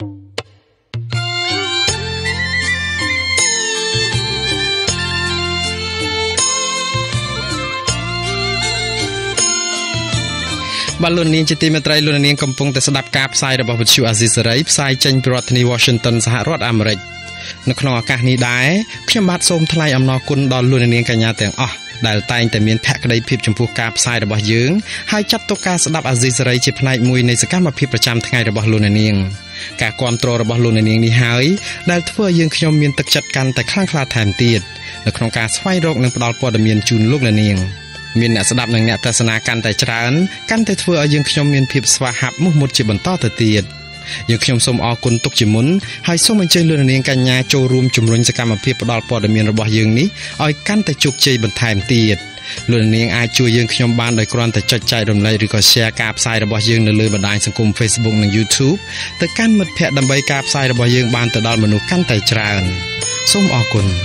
បាទលោកនាងជាទីមេត្រីលោកនាងកំពុងតែស្ដាប់ការផ្សាយរបស់វិទ្យុអាស៊ីសេរីផ្សាយចេញពីរដ្ឋធានី Washington សហរដ្ឋអាមេរិកនៅក្នុងឱកាសនេះដែរខ្ញុំបាទសូមថ្លែងអំណរគុណដល់លោកនាងកញ្ញាទាំងអស់ដែលតែងតែមានភក្ដីភាពចំពោះការផ្សាយរបស់យើងហើយចាត់ទុកការស្ដាប់អាស៊ីសេរីជាផ្នែកមួយនៃសកម្មភាពប្រចាំថ្ងៃរបស់លោកនាងការគាំទ្ររបស់លោកនាងនេះហើយដែលធ្វើឲ្យយើងខ្ញុំមានទឹកចិត្តកាន់តែខ្លាំងក្លាថែមទៀតនៅក្នុងការស្វែងរកនិងផ្តល់ព័ត៌មានជូនលោកអ្នកនាងមានអ្នកស្ដាប់និងអ្នកទស្សនាកាន់តែច្រើនកាន់តែធ្វើឲ្យយើងខ្ញុំមានភាពស្វាហាប់មោះមុតជាបន្តទៅទៀតយើងខ្ញុំសូមអរគុណទុកជាមុនហើយសូមអញ្ជើញលោកអ្នកនាងកញ្ញាចូលរួមជំរុញសកម្មភាពផ្តល់ព័ត៌មានរបស់យើងនេះឲ្យកាន់តែជោគជ័យបន្ថែមទៀតលោកនាងអាចជួយយើងខ្ញុំបានដោយគ្រាន់តែចុចចែករំលែកឬក៏ share ការផ្សាយរបស់យើងនៅលើបណ្ដាញសង្គម Facebook និង YouTube ទៅកាន់មិត្តភ័ក្តិដើម្បីការផ្សាយរបស់យើងបានទៅដល់មនុស្សកាន់តែច្រើនសូមអរគុណ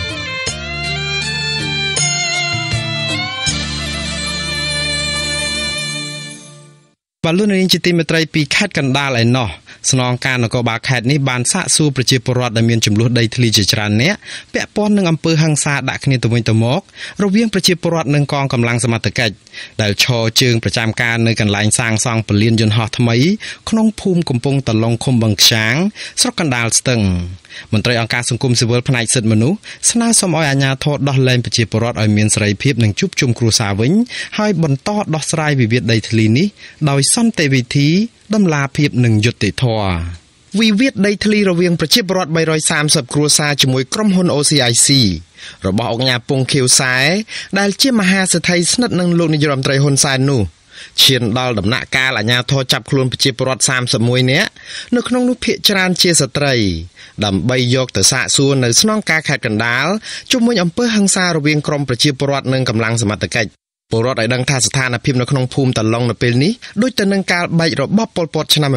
បាទលោកនាងជាទីមេត្រីពីខេត្តកណ្ដាលឯណោះស្នងការនគរបាលខេត្តនេះបានសាកសួរប្រជាពលរដ្ឋដែលមានចំនួនដីធ្លីជាច្រើនអ្នកពាក់ព័ន្ធនឹងអំពើហិង្សាដាក់គ្នាទៅវិញទៅមករវាងប្រជាពលរដ្ឋនិងកងកម្លាំងសមត្ថកិច្ចដែលឈរជើងប្រចាំការនៅកន្លែងសាងសង់ពលានយន្តហោះថ្មីក្នុងភូមិកំពង់តឡុងឃុំបឹងខ្យាងស្រុកកណ្ដាលស្ទឹងមន្ត្រីអង្គការសង្គមស៊ីវិលផ្នែកសិទ្ធិមនុស្សស្នើសុំឲ្យអាជ្ញាធរដោះលែងប្រជាពលរដ្ឋឲ្យមានសេរីភាពនិងជួបជុំគ្រួសារវិញហើយបន្តដោះស្រាយវិវាទដីធ្លីនេះដោយសន្តិវិធីតម្លាភាពនិងយុត្តិធម៌វិវាទដីធ្លីរវាងប្រជាពលរដ្ឋ330គ្រួសារជាមួយក្រុមហ៊ុន OCIC របស់អង្គការពងខៀវសែដែលជាមហាសេដ្ឋីស្និទ្ធនឹងលោកនាយរដ្ឋមន្ត្រីហ៊ុនសែននោះឈានដល់ដំណាក់កាលអាជ្ញាធរចាប់ខ្លួនប្រជាពលរដ្ឋ31នាក់នៅក្នុងនោះភាគច្រើនជាស្ត្រីដើម្បីយកទៅសាកសួរនៅស្នងការខេត្តកណ្ដាលជុំវិញអំពើហិង្សារវាងក្រុមប្រជាពលរដ្ឋនិងកម្លាំងសមត្ថកិច្ចពលរដ្ឋឲ្យដឹងថាស្ថានភាពនៅក្នុងភូមិតឡុងនៅពេលនេះដូចទៅនឹងកាលបែករបបប៉ុលពតឆ្នាំ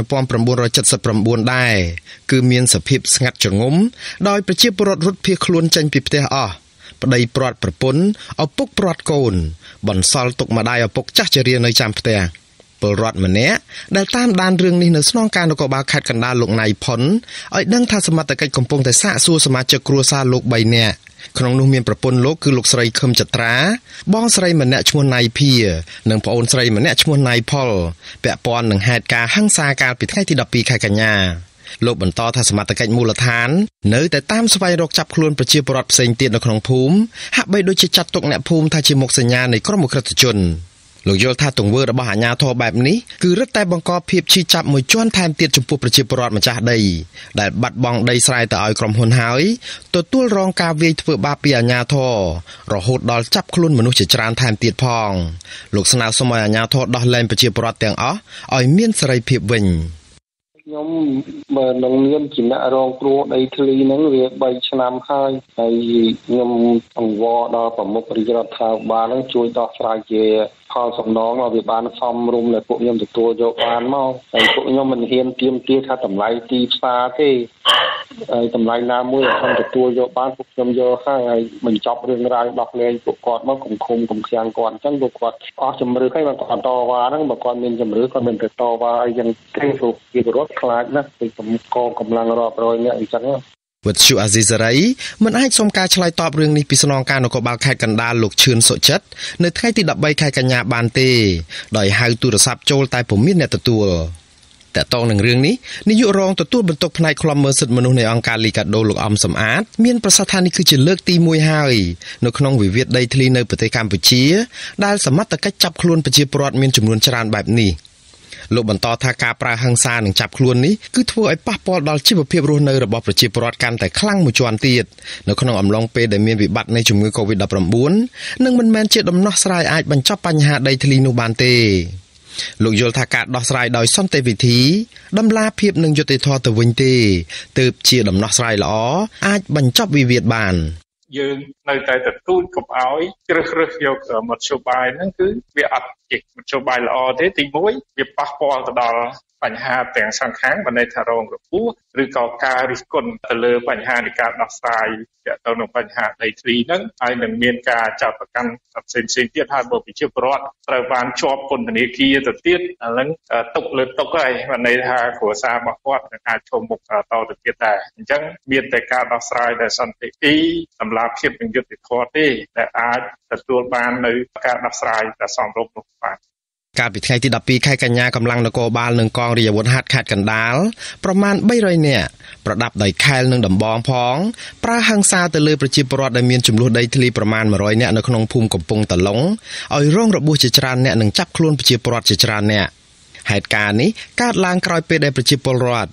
1979ដែរគឺមានសភាពស្ងាត់ជ្រងំដោយប្រជាពលរដ្ឋរត់ភៀសខ្លួនចេញពីផ្ទះអស់ប្តីព្រាត់ប្រពន្ធឪពុកព្រាត់កូនបន្សល់ទុកម្ដាយឪពុកចាស់ជរានៅចាំផ្ទះពលរដ្ឋម្នាក់ដែលតាមដានរឿងនេះនៅស្នងការនគរបាលខេត្តកណ្ដាលលោកណៃផុនឲ្យដឹងថាសមត្ថកិច្ចកំពុងតែសាកសួរសមាជិកគ្រួសារលោក3នាក់ក្នុងនោះមានប្រពន្ធលោកគឺលោកស្រីខឹមចត្រាបងស្រីម្នាក់ឈ្មោះណៃភានិងប្អូនស្រីម្នាក់ឈ្មោះណៃផលពាក់ព័ន្ធនឹងហេតុការណ៍ហិង្សាកាលពីថ្ងៃទី12ខែកញ្ញាលោកបន្តថាសមត្ថកិច្ចមូលដ្ឋាននៅតែតាមស្វែងរកចាប់ខ្លួនប្រជាពលរដ្ឋផ្សេងទៀតនៅក្នុងភូមិហាក់បីដូចជាចាត់ទុកអ្នកភូមិថាជាមុខសញ្ញានៃក្រុមអក្រិតជនលោកយល់ថាទង្វើរបស់អាជ្ញាធរបែបនេះគឺរឹតតែបង្កភាពឈឺចាប់មួយជាន់ថែមទៀតចំពោះប្រជាពលរដ្ឋម្ចាស់ដីដែលបាត់បង់ដីស្រែទៅឲ្យក្រុមហ៊ុនហើយទទួលរងការវាយធ្វើបាបពីអាជ្ញាធររហូតដល់ចាប់ខ្លួនមនុស្សជាច្រើនថែមទៀតផងលោកស្នើសុំឲ្យអាជ្ញាធរដោះលែងប្រជាពលរដ្ឋទាំងអស់ឲ្យមានសេរីភាពវិញខ្ញុំបើនឹងមានជាអ្នករងគ្រោះដីធ្លីហ្នឹងវា3ឆ្នាំហើយខ្ញុំអង្វរដល់ប្រមុខរាជរដ្ឋាភិបាលហ្នឹងជួយដោះស្រាយជាផលសំណងឲ្យវាបានសមរម្យដែលពួកខ្ញុំទទួលយកបានមកហើយពួកខ្ញុំមិនហ៊ានទាមទារថាតម្លៃទីផ្សារទេហើយតម្លៃណាមួយដែលខ្ញុំទទួលយកបានពួកខ្ញុំយកហើយបញ្ចប់រឿងរ៉ាវដោះលែងពួកគាត់មកគុំឃុំគុំឃាំងគាត់អញ្ចឹងពួកគាត់អស់ជំរឿនហើយគាត់តវ៉ាហ្នឹងបើគាត់មានជំរឿនគាត់មិនទៅតវ៉ាអីយ៉ាងទេព្រោះជាពលរដ្ឋខ្លាចណាស់ពីកម្លាំងរាប់រយនាក់អញ្ចឹងវិទ្យុអាស៊ីសេរីមិនអាចសុំការឆ្លើយតបរឿងនេះពីស្នងការនគរបាលខេត្តកណ្ដាលលោកឈឿនសុចិត្តនៅថ្ងៃទី13ខែកញ្ញាបានទេដោយហៅទូរស័ព្ទចូលតែពុំមានអ្នកទទួលតកតងនឹងរឿងនេះនាយករងទទួលបន្ទុកផ្នែកឃ្លាំមើលសិទ្ធិមនុស្សនៃអង្គការលីកាដូលោកអំសំអាតមានប្រសាសន៍ថានេះគឺជាលើកទី1ហើយនៅក្នុងវិវាទដីធ្លីនៅប្រទេសកម្ពុជាដែលសមត្ថកិច្ចចាប់ខ្លួនប្រជាពលរដ្ឋមានចំនួនច្រើនបែបនេះលោកបន្តថាការប្រើហិង្សានិងចាប់ខ្លួននេះគឺធ្វើឲ្យប៉ះពាល់ដល់ជីវភាពរស់នៅរបស់ប្រជាពលរដ្ឋកាន់តែខ្លាំងមួយជាន់ទៀតនៅក្នុងអំឡុងពេលដែលមានវិបត្តិនៃជំងឺ Covid-19 និងមិនមែនជាដំណោះស្រាយអាចបញ្ចប់បញ្ហាដីធ្លីនោះបានទេលោកយល់ថាការដោះស្រាយដោយសន្តិវិធីតម្លាភាពនិងយុត្តិធម៌ទៅវិញទេទើបជាដំណោះស្រាយល្អអាចបញ្ចប់វិវាទបានយើងនៅតែទទូចកុំឲ្យជ្រើសរើសយកមធ្យោបាយហ្នឹងគឺវាអត់ជាមធ្យោបាយល្អទេទី1វាប៉ះពាល់ទៅដល់បញ្ហាទាំងសងខាងមិនន័យថារងរបួសឬក៏ការរិះគន់ទៅលើបញ្ហានៃការដោះស្រាយទាក់ទងនឹងបញ្ហាដីធ្លីហ្នឹងហើយនឹងមានការចោទប្រកាន់ផ្សេងៗទៀតហើយបើប្រជាពលរដ្ឋត្រូវបានជាប់ពន្ធនាគារទៅទៀតឥឡូវទុកលើទុកហើយមិនន័យថាគ្រួសាររបស់គាត់នឹងអាចឈមមុខតទៅទៀតដែរអញ្ចឹងមានតែការដោះស្រាយដោយសន្តិភាពតម្លាភាពនិងយុត្តិធម៌ទេដែលអាចទទួលបាននៅការដោះស្រាយដែលសមរម្យនោះបាទកាលពីថ្ងៃទី12ខែកញ្ញាកម្លាំងនគរបាលនិងកងរាជអាវុធហត្ថខេត្តកណ្ដាលប្រមាណ300នាក់ប្រដាប់ដោយខែលនិងដំបងផងប្រើហិង្សាទៅលើប្រជាពលរដ្ឋដែលមានចំនួនដីធ្លីប្រមាណ100នាក់នៅក្នុងភូមិកំពង់តឡុងឲ្យរងរបួសជាច្រើនអ្នកនិងចាប់ខ្លួនប្រជាពលរដ្ឋជាច្រើនអ្នកហេតុការណ៍នេះកើតឡើងក្រោយពេលដែលប្រជាពលរដ្ឋ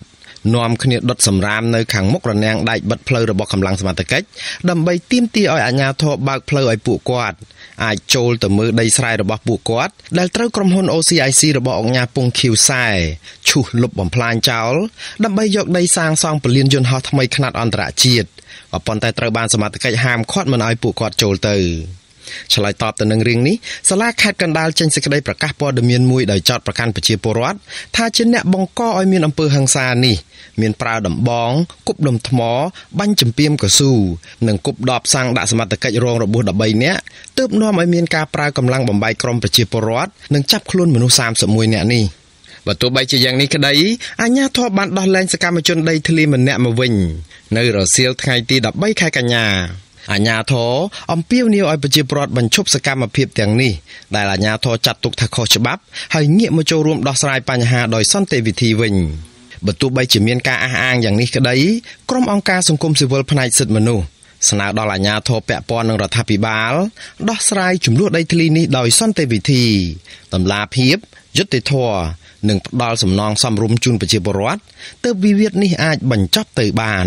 នាំគ្នាដុតសម្រាមនៅខាងមុខរនាំងដែកបិទផ្លូវរបស់កម្លាំងសមត្ថកិច្ចដើម្បីទាមទារឲ្យអាជ្ញាធរបើកផ្លូវឲ្យពួកគាត់អាចចូលទៅមើលដីស្រែរបស់ពួកគាត់ដែលត្រូវក្រុមហ៊ុន OCIC របស់អង្គការពងខៀវសែឈូសលុបបំផ្លាញចោលដើម្បីយកដីសាងសង់ពលានយន្តហោះថ្មីខ្នាតអន្តរជាតិក៏ប៉ុន្តែត្រូវបានសមត្ថកិច្ចហាមឃាត់មិនឲ្យពួកគាត់ចូលទៅឆ្លើយតបទៅនឹងរឿងនេះសាលាខេត្តកណ្ដាលចេញសេចក្តីប្រកាសព័ត៌មានមួយដោយចោទប្រកាន់ប្រជាពលរដ្ឋថាជាអ្នកបង្កឲ្យមានអំពើហិង្សានេះមានប្រើដំបងគប់ដុំថ្មបាញ់ចំពាមកស៊ូនិងគប់ដបសាំងដាក់សមត្ថកិច្ចរងរបួស13នាក់ទើបនាំឲ្យមានការប្រើកម្លាំងបំបែកក្រុមប្រជាពលរដ្ឋនិងចាប់ខ្លួនមនុស្ស31នាក់នេះបើទោះបីជាយ៉ាងនេះក្តីអាជ្ញាធរបានដោះលែងសកម្មជនដីធ្លីម្នាក់មកវិញនៅរសៀលថ្ងៃទី13ខែកញ្ញាអាជ្ញាធរអំពាវនាវឲ្យប្រជាពលរដ្ឋបញ្ឈប់សកម្មភាពទាំងនេះដែលអាជ្ញាធរចាត់ទុកថាខុសច្បាប់ហើយងាកមកចូលរួមដោះស្រាយបញ្ហាដោយសន្តិវិធីវិញបើទោះបីជាមានការអះអាងយ៉ាងនេះក្តីក្រុមអង្គការសង្គមស៊ីវិលផ្នែកសិទ្ធិមនុស្សស្នើដល់អាជ្ញាធរពាក់ព័ន្ធនឹងរដ្ឋាភិបាលដោះស្រាយជម្លោះដីធ្លីនេះដោយសន្តិវិធីតម្លាភាពយុត្តិធម៌និងផ្ដល់សំណងសមរម្យជូនប្រជាពលរដ្ឋទើបវិវាទនេះអាចបញ្ចប់ទៅបាន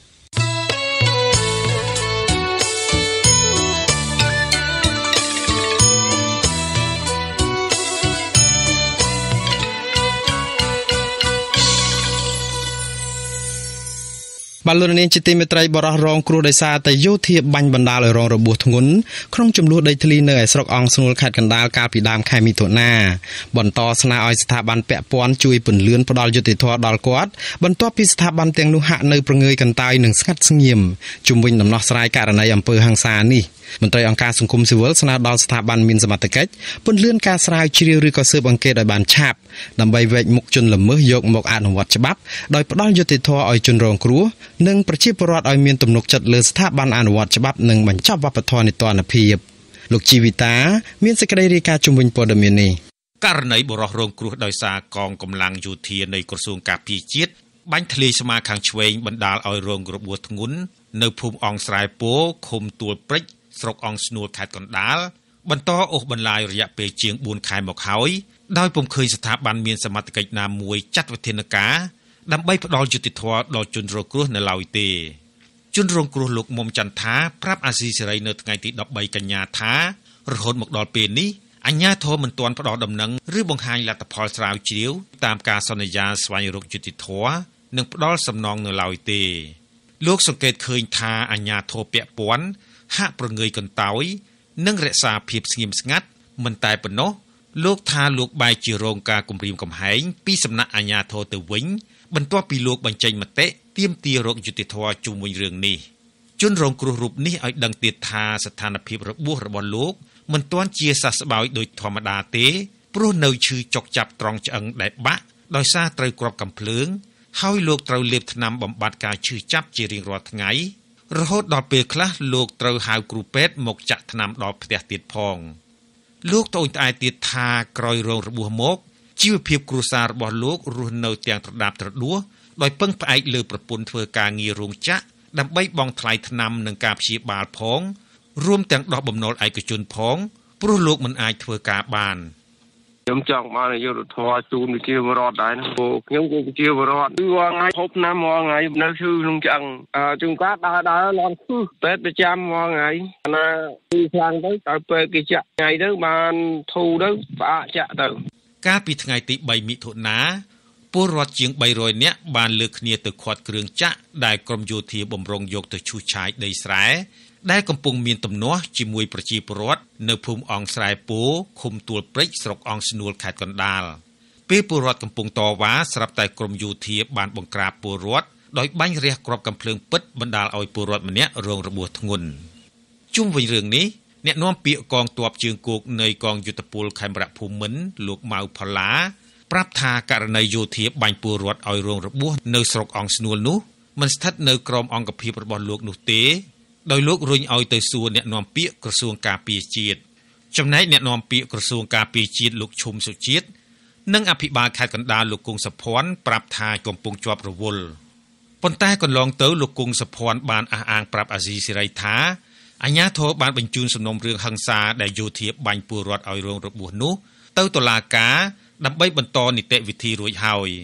បាល់លូននាងជាទីមេត្រីបរោះរងគ្រោះដោយសារតែយោធាបាញ់បណ្ដាលឲ្យរងរបួសធ្ងន់ក្នុងចំនួនដីធ្លីនៅឯស្រុកអង្គស្នួលខេត្តកណ្ដាលកាលពីដើមខែមិថុនាបន្តស្នើឲ្យស្ថាប័នពាក់ព័ន្ធជួយពន្លឿនផ្ដាល់យុត្តិធម៌ដល់គាត់បន្ទាប់ពីស្ថាប័នទាំងនោះហាក់នៅប្រងើយកន្តើយនិងស្ងាត់ស្ងៀមជុំវិញដំណោះស្រាយករណីអំពើហិង្សានេះមន្ត្រីអង្គការសង្គមស៊ីវិលស្នើដល់ស្ថាប័នមានសមត្ថកិច្ចពន្លឿនការស្រាវជ្រាវឬក៏ស៊ើបអង្កេតឲ្យបានឆាប់ដើម្បីវែកមុខជនល្មើសយកមកអនុវត្តច្បាប់ដោយផ្ដល់យុត្តិធម៌ឲ្យជនរងគ្រោះនិងប្រជាពលរដ្ឋឲ្យមានទំនុកចិត្តលើស្ថាប័នអនុវត្តច្បាប់និងបញ្ចប់វប្បធម៌នីតិរដ្ឋភាពលោកជីវិតាមានសេចក្តីរាយការណ៍ជុំវិញព័ត៌មាននេះករណីបរិសុទ្ធរងគ្រោះដោយសារកងកម្លាំងយោធានៃក្រសួងការពារជាតិបាញ់ធ្លាយស្មាខាងឆ្វេងបណ្ដាលឲ្យរងរបួសធ្ងន់នៅភូមិអង្គស្រែពោឃុំទួលព្រិចស្រុកអង្គស្នួលខេត្តកណ្ដាលបន្តអូសបន្លាយរយៈពេលជាង4ខែមកហើយដោយពុំឃើញស្ថាប័នមានសមត្ថកិច្ចណាមួយចាត់វិធានការដើម្បីផ្ដល់យុត្តិធម៌ដល់ជនរងគ្រោះនៅឡើយទេជនរងគ្រោះលោកមុំចន្ទថាប្រាប់អាស៊ីសេរីនៅថ្ងៃទី13កញ្ញាថារហូតមកដល់ពេលនេះអាជ្ញាធរមិនទាន់ផ្ដល់ដំណឹងឬបង្ហាញលទ្ធផលស្រាវជ្រាវតាមការសន្យាស្វែងរកយុត្តិធម៌និងផ្ដល់សំណងនៅឡើយទេលោកសង្កេតឃើញថាអាជ្ញាធរពាក់ព័ន្ធហាក់ប្រងើយកន្តើយនិងរក្សាភាពស្ងៀមស្ងាត់មិនតែប៉ុណ្ណោះលោកថាលោកបែរជារងការគំរាមកំហែងពីសំណាក់អាជ្ញាធរទៅវិញបន្ទាប់ពីលោកបញ្ចេញមតិទាមទាររកយុត្តិធម៌ជុំវិញរឿងនេះជនរងគ្រោះរូបនេះឲ្យដឹងទៀតថាស្ថានភាពរបួសរបស់លោកមិនទាន់ជាសះស្បើយដោយធម្មតាទេព្រោះនៅឈឺចុកចាប់ត្រង់ឆ្អឹងដែលបាក់ដោយសារត្រូវគ្រាប់កាំភ្លើងហើយលោកត្រូវលេបថ្នាំបំបត្តិការឈឺចាប់ជារៀងរាល់ថ្ងៃរហូតដល់ពេលខ្លះលោកត្រូវហៅគ្រូពេទ្យមកចាក់ថ្នាំដល់ផ្ទះទៀតផងលោកត្អូញត្អែទៀតថាក្រោយរងរបួសមកជីវភាពគ្រួសាររបស់លោករស់នៅទាំងត្រដាបត្រដួសដោយពឹងផ្អែកលើប្រពន្ធធ្វើការងាររោងចក្រដើម្បីបង់ថ្លៃថ្នាំនិងការព្យាបាលផងរួមទាំងដោះបំណុលឯកជនផងព្រោះលោកមិនអាចធ្វើការបានខ្ញុំចង់បានយុត្តិធម៌ជូនប្រជាពលរដ្ឋដែរណាព្រោះខ្ញុំក៏ប្រជាពលរដ្ឋគឺរាល់ថ្ងៃហូបថ្នាំរាល់ថ្ងៃនៅឈឺក្នុងឆ្អឹងជួនកាលដើរឡើងឈឺពេទ្យប្រចាំរាល់ថ្ងៃណាគឺខ្លាំងទៅទៅពេទ្យគេចាក់ថ្ងៃទៅបានធូរទៅផ្អាកចាក់ទៅកាលពីថ្ងៃទី3មិថុនាពលរដ្ឋជាង300នាក់បានលើកគ្នាទៅខាត់គ្រឿងចាក់ដែលក្រុមយោធាបំរុងយកទៅឈូសឆាយដីស្រែដែលកំពុងមានទំនាស់ជាមួយប្រជាពលរដ្ឋនៅភូមិអង្គស្រែពោឃុំទួលព្រិចស្រុកអង្គស្នួលខេត្តកណ្ដាលពេលពលរដ្ឋកំពុងតវ៉ាស្រាប់តែក្រុមយោធាបានបង្ក្រាបពលរដ្ឋដោយបាញ់រះគ្រាប់កាំភ្លើងពិតបណ្ដាលឲ្យពលរដ្ឋម្នាក់រងរបួសធ្ងន់ជុំវិញរឿងនេះអ្នកនាំពាក្យកងទ័ពជើងគោកនៃកងយុទ្ធពលខេមរៈភូមិន្ទលោកម៉ៅផល្លាប្រាប់ថាករណីយោធាបាញ់ពលរដ្ឋឲ្យរងរបួសនៅស្រុកអង្គស្នួលនោះមិនស្ថិតនៅក្រោមអង្គភាពរបស់លោកនោះទេដោយលោករុញឲ្យទៅសួរអ្នកនាំពាក្យក្រសួងការពារជាតិចំណែកអ្នកនាំពាក្យក្រសួងការពារជាតិលោកឈុំសុជាតិនិងអភិបាលខេត្តកណ្ដាលលោកគង់សុភ័ណ្ឌប្រាប់ថាកំពុងជាប់រវល់ប៉ុន្តែកន្លងទៅលោកគង់សុភ័ណ្ឌបានអះអាងប្រាប់អាស៊ីសេរីថាអាជ្ញាធរបានបញ្ជូនសំណុំរឿងហិង្សាដែលយោធាបាញ់ពលរដ្ឋឲ្យរងរបួសនោះទៅតុលាការដើម្បីបន្តនីតិវិធីរួចហើយ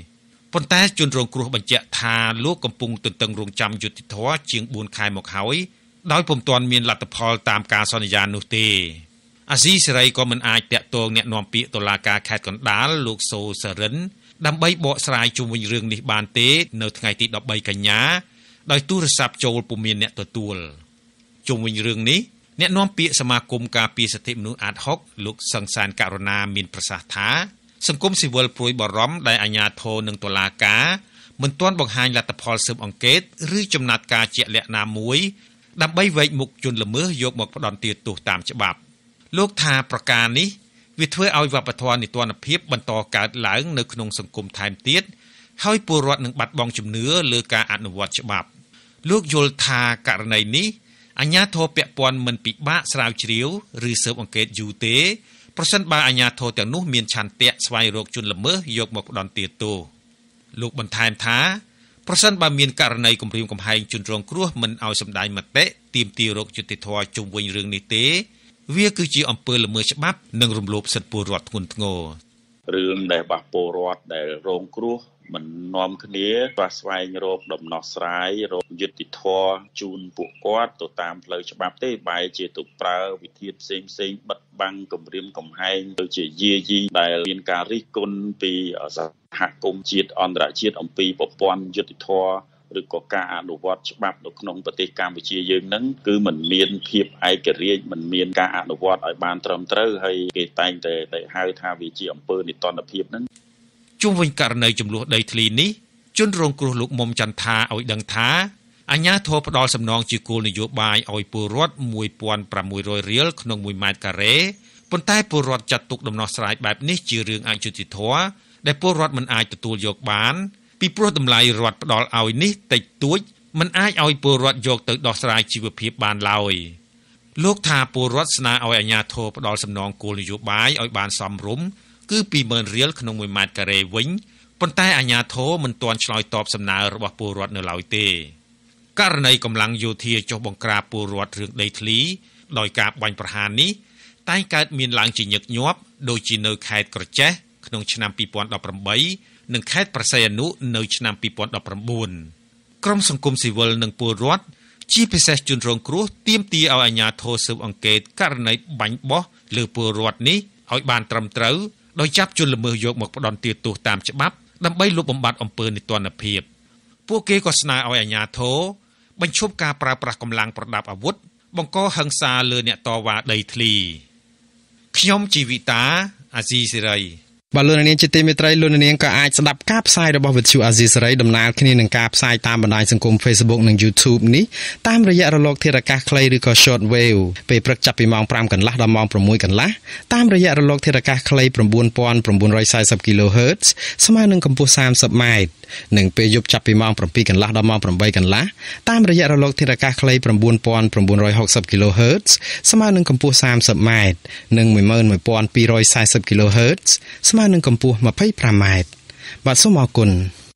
ប៉ុន្តែជនរងគ្រោះបញ្ជាក់ថាលោកកំពុងទន្ទឹងរង់ចាំយុត្តិធម៌ជាង4ខែមកហើយដោយពុំទាន់មានលទ្ធផលតាមការសន្យានោះទេអាស៊ីសេរីក៏មិនអាចតាក់ទងអ្នកនាំពាក្យតុលាការខេត្តកណ្ដាលលោកសូសរិនដើម្បីបកស្រាយជុំវិញរឿងនេះបានទេនៅថ្ងៃទី13កញ្ញាដោយទូរស័ព្ទចូលពុំមានអ្នកទទួលជុំវិញរឿងនេះអ្នកនាំពាក្យសមាគមការពារសិទ្ធិមនុស្សអាត6លោកសង្សានករណាមានប្រសាសន៍ថាសង្គមស៊ីវិលព្រួយបារម្ភដែលអាជ្ញាធរនិងតុលាការមិនទាន់បង្ហាញលទ្ធផលស៊ើបអង្កេតឬចំណាត់ការជាក់លាក់ណាមួយដើម្បីវែកមុខជនល្មើសយកមកផ្ដន្ទាទោសតាមច្បាប់លោកថាប្រការនេះវាធ្វើឲ្យវប្បធម៌នីតិរដ្ឋភាពបន្តកើតឡើងនៅក្នុងសង្គមថែមទៀតហើយពលរដ្ឋនឹងបាត់បង់ជំនឿលើការអនុវត្តច្បាប់លោកយល់ថាករណីនេះអាជ្ញាធរពាក់ព័ន្ធមិនពិបាកស្រាវជ្រាវឬស៊ើបអង្កេតយូរទេប្រសិនបើអាជ្ញាធរទាំងនោះមានឆន្ទៈស្វែងរកជនល្មើសយកមកផ្ដន្ទាទោសលោកបន្ថែមថាប្រសិនបើមានករណីគំរាមកំហែងជនរងគ្រោះមិនឲ្យសម្ដែងមតិទាមទាររកយុត្តិធម៌ជុំវិញរឿងនេះទេវាគឺជាអំពើល្មើសច្បាប់និងរំលោភសិទ្ធិពលរដ្ឋធ្ងន់ធ្ងររឿងដែលបះពលរដ្ឋដែលរងគ្រោះមិននាំគ្នាស្វែងរកដំណោះស្រាយរកយុត្តិធម៌ជូនពួកគាត់ទៅតាមផ្លូវច្បាប់ទេបែរជាទៅប្រើវិធីផ្សេងបិទបាំងគម្រាមកំហែងទៅជាយាយីដែលមានការរិះគន់ពីសហគមន៍ជាតិអន្តរជាតិអំពីប្រព័ន្ធយុត្តិធម៌ឬក៏ការអនុវត្តច្បាប់នៅក្នុងប្រទេសកម្ពុជាយើងហ្នឹងគឺមិនមានភាពឯករាជ្យមិនមានការអនុវត្តឲ្យបានត្រឹមត្រូវហើយគេតែងតែហៅថាវាជាអំពើនីតិរដ្ឋភាពហ្នឹងជុំវិញករណីចំនួនដីធ្លីនេះជនរងគ្រោះលោកមុំចន្ទថាឲ្យដឹងថាអាជ្ញាធរផ្ដល់សំណងជាគោលនយោបាយឲ្យពលរដ្ឋ 1,600 រៀលក្នុង1ម៉ែត្រការ៉េប៉ុន្តែពលរដ្ឋចាត់ទុកដំណោះស្រាយបែបនេះជារឿងអយុត្តិធម៌ដែលពលរដ្ឋមិនអាចទទួលយកបានពីព្រោះតម្លៃរដ្ឋផ្ដល់ឲ្យនេះតិចតួចមិនអាចឲ្យពលរដ្ឋយកទៅដោះស្រាយជីវភាពបានឡើយលោកថាពលរដ្ឋស្នើឲ្យអាជ្ញាធរផ្ដល់សំណងគោលនយោបាយឲ្យបានសមរម្យគឺ 20,000 រៀលក្នុង1ម៉ែត្រការ៉េវិញប៉ុន្តែអាជ្ញាធរមិនទាន់ឆ្លើយតបសំណើរបស់ពលរដ្ឋនៅឡើយទេករណីកម្លាំងយោធាចុះបង្ក្រាបពលរដ្ឋរឿងដីធ្លីដោយការបាញ់ប្រហារនេះតែងកើតមានឡើងជាញឹកញាប់ដូចជានៅខេត្តក្រចេះក្នុងឆ្នាំ2018និងខេត្តប្រស័យអនុនៅឆ្នាំ2019ក្រុមសង្គមស៊ីវិលនិងពលរដ្ឋជាពិសេសជនរងគ្រោះទាមទារឲ្យអាជ្ញាធរស៊ើបអង្កេតករណីបាញ់បោះលើពលរដ្ឋនេះឲ្យបានត្រឹមត្រូវដោយចាប់ជនល្មើសយកមកផ្ដន្ទាទោសតាមច្បាប់ដើម្បីលុបបំបាត់អំពើនីតិរដ្ឋភាពពួកគេក៏ស្នើឲ្យអាជ្ញាធរបញ្ឈប់ការប្រើប្រាស់កម្លាំងប្រដាប់អាវុធបង្កហិង្សាលើអ្នកតវ៉ាដីធ្លីខ្ញុំជីវិតាអាស៊ីសេរីបាទលោកនាងជាទីមេត្រីលោកនាងក៏អាចស្ដាប់ការផ្សាយរបស់វិទ្យុអាស៊ីសេរីដំណើរគ្នានឹងការផ្សាយតាមបណ្ដាញសង្គម Facebook និង YouTube នេះតាមរយៈរលកធាតុអាកាសខ្លីឬក៏ Short Wave ពេលព្រឹកចាប់ពីម៉ោង 5 កន្លះដល់ម៉ោង 6 កន្លះតាមរយៈរលកធាតុអាកាសខ្លី 9940 kHz ស្មើនឹងកម្ពស់ 30m និងពេលយប់ចាប់ពីម៉ោង 7 កន្លះដល់ម៉ោង 8 កន្លះតាមរយៈរលកធាតុអាកាសខ្លី 9960 kHz ស្មើនឹងកម្ពស់ 30m និង 11240 kHzស្មើនឹងកម្ពស់ 25m បាទសូមអរគុណ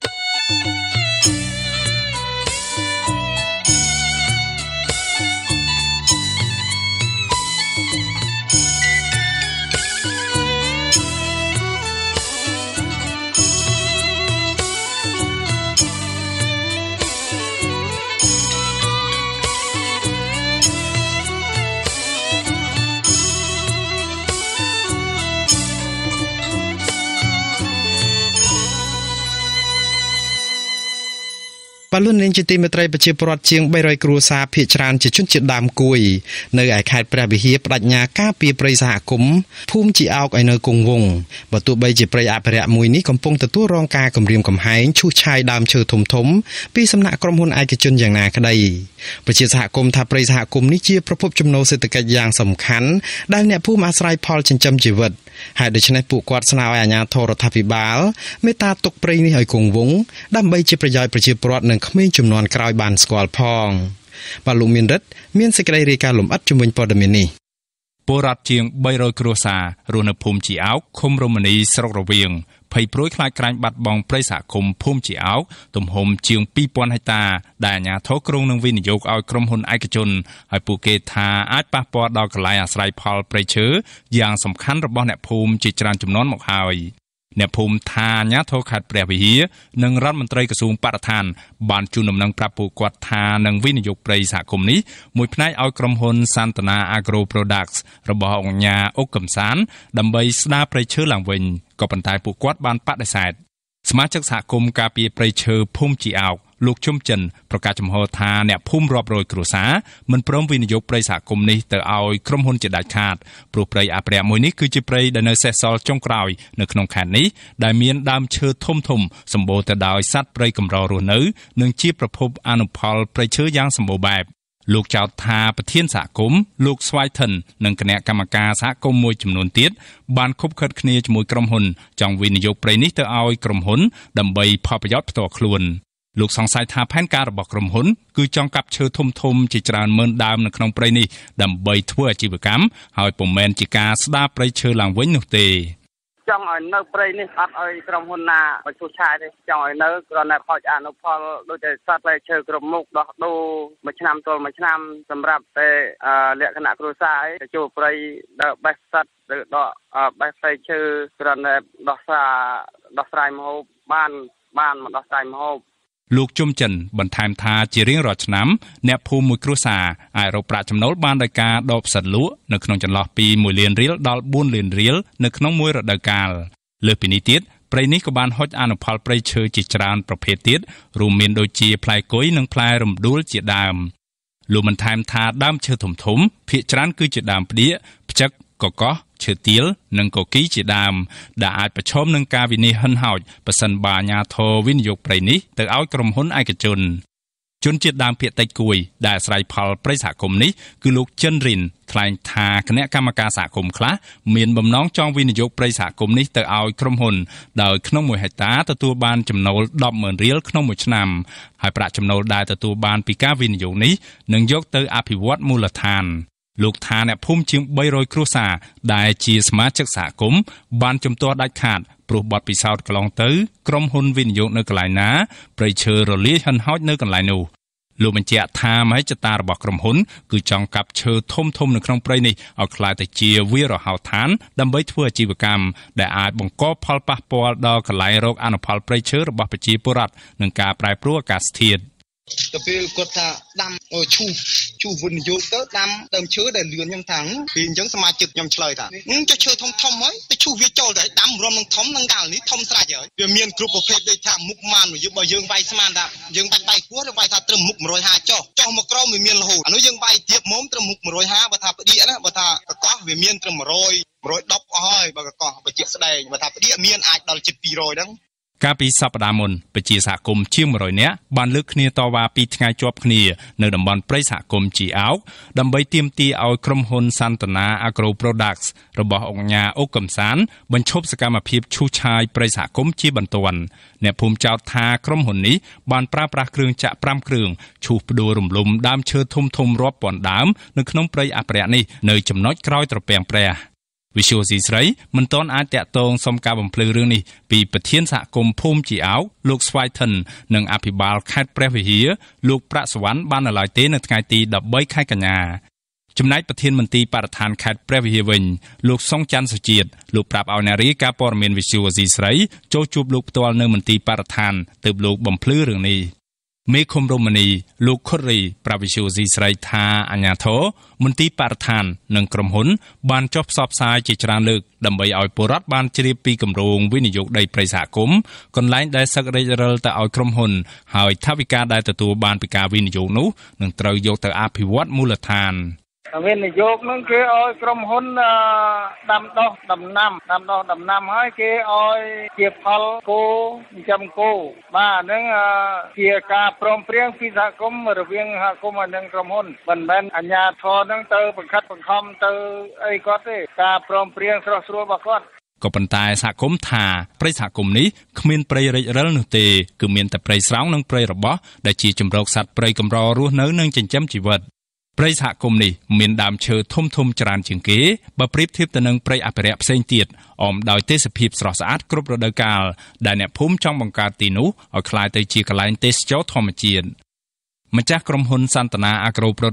បាទលោកនាងជាទីមេត្រីប្រជាពលរដ្ឋជាង300គ្រួសារភៀសច្រើនជាជនជាតិដើមគួយនៅឯខេត្តព្រះវិហារបដិញ្ញាការពារព្រៃសហគមន៍ភូមិជីអោកឲ្យនៅគង់វង្សបើទោះបីជាព្រៃអភិរក្សមួយនេះកំពុងទទួលរងការគំរាមកំហែងឈូសឆាយដើមឈើធំៗពីសំណាក់ក្រុមហ៊ុនឯកជនយ៉ាងណាក្តីប្រជាសហគមន៍ថាព្រៃសហគមន៍នេះជាប្រភពចំណូលសេដ្ឋកិច្ចយ៉ាងសំខាន់ដែលអ្នកភូមិអាស្រ័យផលចិញ្ចឹមជីវិតហើយដូច្នេះពួកគាត់ស្នើឲ្យអាជ្ញាធររដ្ឋាភិបាលមេត្តាទុកព្រៃនេះឲ្យគង់វង្សដើម្បីជាប្រយោជន៍ប្រជាពលរដ្ឋនិងក្មេងជំនាន់ក្រោយបានស្គាល់ផងបាទលោកមានរិទ្ធមានសេចក្តីរាយការណ៍លម្អិតជំវិញព័ត៌មាននេះពលរដ្ឋជាង300គ្រួសាររស់នៅភូមិជីអោកឃុំរមនីស្រុករវៀងភ័យព្រួយខ្លាចក្រាញ់បាត់បង់ព្រៃសហគមន៍ភូមិជីអោកទំហំជាង 2000 ហិកតាដែលអាជ្ញាធរក្រុងនឹងវិនិយោគឲ្យក្រុមហ៊ុនឯកជនហើយពួកគេថាអាចប៉ះពាល់ដល់កន្លែងអាស្រ័យផលព្រៃឈើយ៉ាងសំខាន់របស់អ្នកភូមិជាច្រើនជំនាន់មកហើយអ្នកភូមិថាអាជ្ញាធរខេត្តព្រះវិហារនិងរដ្ឋមន្ត្រីក្រសួងបរិស្ថានបានជូនដំណឹងប្រាប់ពួកគាត់ថានឹងវិនិយោគព្រៃសហគមន៍នេះមួយផ្នែកឲ្យក្រុមហ៊ុន Santana Agro Products របស់អង្គការអុកកំសាន្តដើម្បីស្ដារព្រៃឈើឡើងវិញក៏ប៉ុន្តែពួកគាត់បានបដិសេធសមាជិកសហគមន៍ការពារព្រៃឈើភូមិជីអោកលោកជុំចិនប្រកាសចំហថាអ្នកភូមិរាប់រយគ្រួសារមិនព្រមវិនិយោគព្រៃសហគមន៍នេះទៅឲ្យក្រុមហ៊ុនជាដាច់ខាតព្រោះព្រៃអភិរក្សមួយនេះគឺជាព្រៃដែលនៅសេសសល់ចុងក្រោយនៅក្នុងខេត្តនេះដែលមានដើមឈើធំៗសម្បូរទៅដោយសត្វព្រៃកម្ររស់នៅនិងជាប្រភពអនុផលព្រៃឈើយ៉ាងសម្បូរបែបលោកចោទថាប្រធានសហគមន៍លោកស្វាយថិននិងគណៈកម្មការសហគមន៍មួយចំនួនទៀតបានខុបខិតគ្នាជាមួយក្រុមហ៊ុនចង់វិនិយោគព្រៃនេះទៅឲ្យក្រុមហ៊ុនដើម្បីផលប្រយោជន៍ផ្ទាល់ខ្លួនលោកសង្ស័យថាផែនការរបស់ក្រុមហ៊ុនគឺចង់កាប់ឈើធំៗជាច្រើនម៉ឺនដើមនៅក្នុងព្រៃនេះដើម្បីធ្វើអាជីវកម្មហើយពុំមែនជាការស្ដារព្រៃឈើឡើងវិញនោះទេចង់ឲ្យនៅព្រៃនេះអត់ឲ្យក្រុមហ៊ុនណាមកឈូសឆាយទេចង់ឲ្យនៅគ្រាន់តែផលអនុផលដូចតែសត្វព្រៃឈើគ្រប់មុខដោះដូរមួយឆ្នាំទល់មួយឆ្នាំសម្រាប់តែលក្ខណៈគ្រួសារឯងទៅចូលព្រៃដើរបេះសត្វឬដកបេះព្រៃឈើគ្រាន់តែដោះស្រាយម្ហូបបានមកដោះស្រាយម្ហូបលោកជុំចិនបន្ថែមថាជារៀងរាល់ឆ្នាំអ្នកភូមិមួយគ្រួសារអាចរកប្រាក់ចំណូលបានដោយការដកផ្សិតលក់នៅក្នុងចន្លោះពី1លានរៀលដល់4លានរៀលនៅក្នុងមួយរដូវកាលលើសពីនេះទៀតព្រៃនេះក៏បានហុចអនុផលព្រៃឈើជាច្រើនប្រភេទទៀតរួមមានដូចជាផ្លែគុយនិងផ្លែរំដួលជាដើមលោកបន្ថែមថាដើមឈើធំៗភាគច្រើនគឺជាដើមផ្ដៀកផ្ចឹកកកោះឈើទាលនិងកគីជាដើមដែលអាចប្រឈមនឹងការវិនិច្ឆ័យហិនហោចប្រសិនបើអាជ្ញាធរវិនិយោគព្រៃនេះទៅឲ្យក្រុមហ៊ុនឯកជនជនជាតិដើមភាគតិចគួយដែលអាស្រ័យផលព្រៃសហគមន៍នេះគឺលោកចិនរិនថ្លែងថាគណៈកម្មការសហគមន៍ខ្លះមានបំណងចង់វិនិយោគព្រៃសហគមន៍នេះទៅឲ្យក្រុមហ៊ុនដោយក្នុង1ហិកតាទទួលបានចំណូល 10,000 រៀលក្នុងមួយឆ្នាំហើយប្រាក់ចំណូលដែលទទួលបានពីការវិនិយោគនេះនឹងយកទៅអភិវឌ្ឍមូលដ្ឋានលោកថាអ្នកភូមិជាង300គ្រួសារដែលជាសមាជិកសហគមន៍បានជំទាស់ដាច់ខាតព្រោះបទពិសោធន៍កន្លងទៅក្រុមហ៊ុនវិនិយោគនៅកន្លែងណាព្រៃឈើរលាយហិនហោចនៅកន្លែងនោះលោកបញ្ជាក់ថាមហិច្ឆតារបស់ក្រុមហ៊ុនគឺចង់កាប់ឈើធំៗនៅក្នុងព្រៃនេះឲ្យក្លាយទៅជាវាលរហោឋានដើម្បីធ្វើអាជីវកម្មដែលអាចបង្កផលប៉ះពាល់ដល់កន្លែងរកអនុផលព្រៃឈើរបស់ប្រជាពលរដ្ឋនិងការប្រែប្រួលអាកាសធាតុទៅពេលគាត់ថាដាំឈូសវិនិយោគទៅដាំដើមឈើដែលលឿនខ្ញុំថាពីអញ្ចឹងសមាជិកខ្ញុំឆ្លើយថាចុះឈើធំហើយទៅឈូសវាចូលទៅដាំរំនឹងធំនឹងកាលនេះធំស្រាច់ហើយវាមានគ្រប់ប្រភេទដូចថាមុខម៉ានបើយើងវាយស្មានថាយើងបាច់វាយពោះឬវាយថាត្រឹមមុខ150ចុះមកក្រោមវាមានរហូតអានោះយើងវាយទៀបមុំត្រឹមមុខ150បើថាផ្ដៀកណាបើថាកកោះវាមានត្រឹម110អស់ហើយបើកកោះបើជាស្ដែងបើថាផ្ដៀកមានអាចដល់ជិត200ហ្នឹងកាលពីសប្តាហ៍មុនប្រជាសហគមន៍ជាង100នាក់បានលើកគ្នាតវ៉ា2ថ្ងៃជាប់គ្នានៅតំបន់ព្រៃសហគមន៍ជីអោកដើម្បីទាមទារឲ្យក្រុមហ៊ុន Santana Agro Products របស់អង្គការអុកកំសាន្តបញ្ឈប់សកម្មភាពឈូសឆាយព្រៃសហគមន៍ជាបន្ទាន់អ្នកភូមិចោទថាក្រុមហ៊ុននេះបានប្រើប្រាស់គ្រឿងចាក់5គ្រឿងឈូសផ្ដួលរំលំដើមឈើធំៗរាប់ពាន់ដើមនៅក្នុងព្រៃអភិរក្សនេះនៅចំណុចក្រោយត្រពាំងព្រះវិសុយស៊ីស្រីមិនទាន់អាចតាក់ទងសុំការបំភ្លឺរឿងនេះពីប្រធានសហគមន៍ភូមិជីអោកលោកស្វាយថិននិងអភិបាលខេត្តព្រះវិហារលោកប្រាក់សវណ្ណបាននៅឡើយទេនៅថ្ងៃទី13ខែកញ្ញាចំណែកប្រធានមន្ទីរបរិស្ថានខេត្តព្រះវិហារវិញលោកសុងច័ន្ទសុជាតិលោកប្រាប់ឲ្យអ្នករាយការណ៍ព័ត៌មានវិសុយស៊ីស្រីចូលជួបលោកផ្ទាល់នៅមន្ទីរបរិស្ថានទើបលោកបំភ្លឺរឿងនេះមេឃុំរមនីលោកខុតរីប្រាវិសុយស៊ីស្រីថាអាជ្ញាធរមន្ទីរបរិស្ថាននិងក្រុមហ៊ុនបានចុះផ្សព្វផ្សាយជាច្រើនលើកដើម្បីឲ្យពលរដ្ឋបានជ្រាបពីគម្រោងវិនិយោគដីព្រៃសហគមន៍កន្លែងដែលសឹករិចរិលទៅឲ្យក្រុមហ៊ុនហើយថវិកាដែលទទួលបានពីការវិនិយោគនោះនឹងត្រូវយកទៅអភិវឌ្ឍមូលដ្ឋានវិនិយោគនឹងគេឲ្យក្រុមហ៊ុនដាំដុះដំណាំហើយគេឲ្យជាផលគោចិញ្ចឹមគោបាទហ្នឹងជាការព្រមព្រៀងពីសហគមន៍រវាងសហគមន៍និងក្រុមហ៊ុនមិនមែនអាជ្ញាធរហ្នឹងទៅបង្ខិតបង្ខំទៅអីគាត់ទេការព្រមព្រៀងស្រស់ស្រួលរបស់គាត់ក៏ប៉ុន្តែសហគមន៍ថាព្រៃសហគមន៍នេះគ្មានព្រៃរិចរិលនោះទេគឺមានតែព្រៃស្រោងនិងព្រៃរបោះដែលជាជម្រកសត្វព្រៃកម្ររស់នៅនិងចិញ្ចឹមជីវិតព្រៃសហគមន៍នេះមានដើមឈើធំច្រើនជាងគេបើប្រៀបធៀបទៅនឹងព្រៃអភិរក្សផ្សេងទៀតអមដោយទេសភាពស្រស់ស្អាតគ្រប់រដូវកាលដែលអ្នកភូមិចង់បង្កើតទីនោះឲ្យក្លាយទៅជាកន្លែងទេសចរណ៍ធម្មជាតិម្ចាស់ក្រុមហ៊ុន Santana Agro Product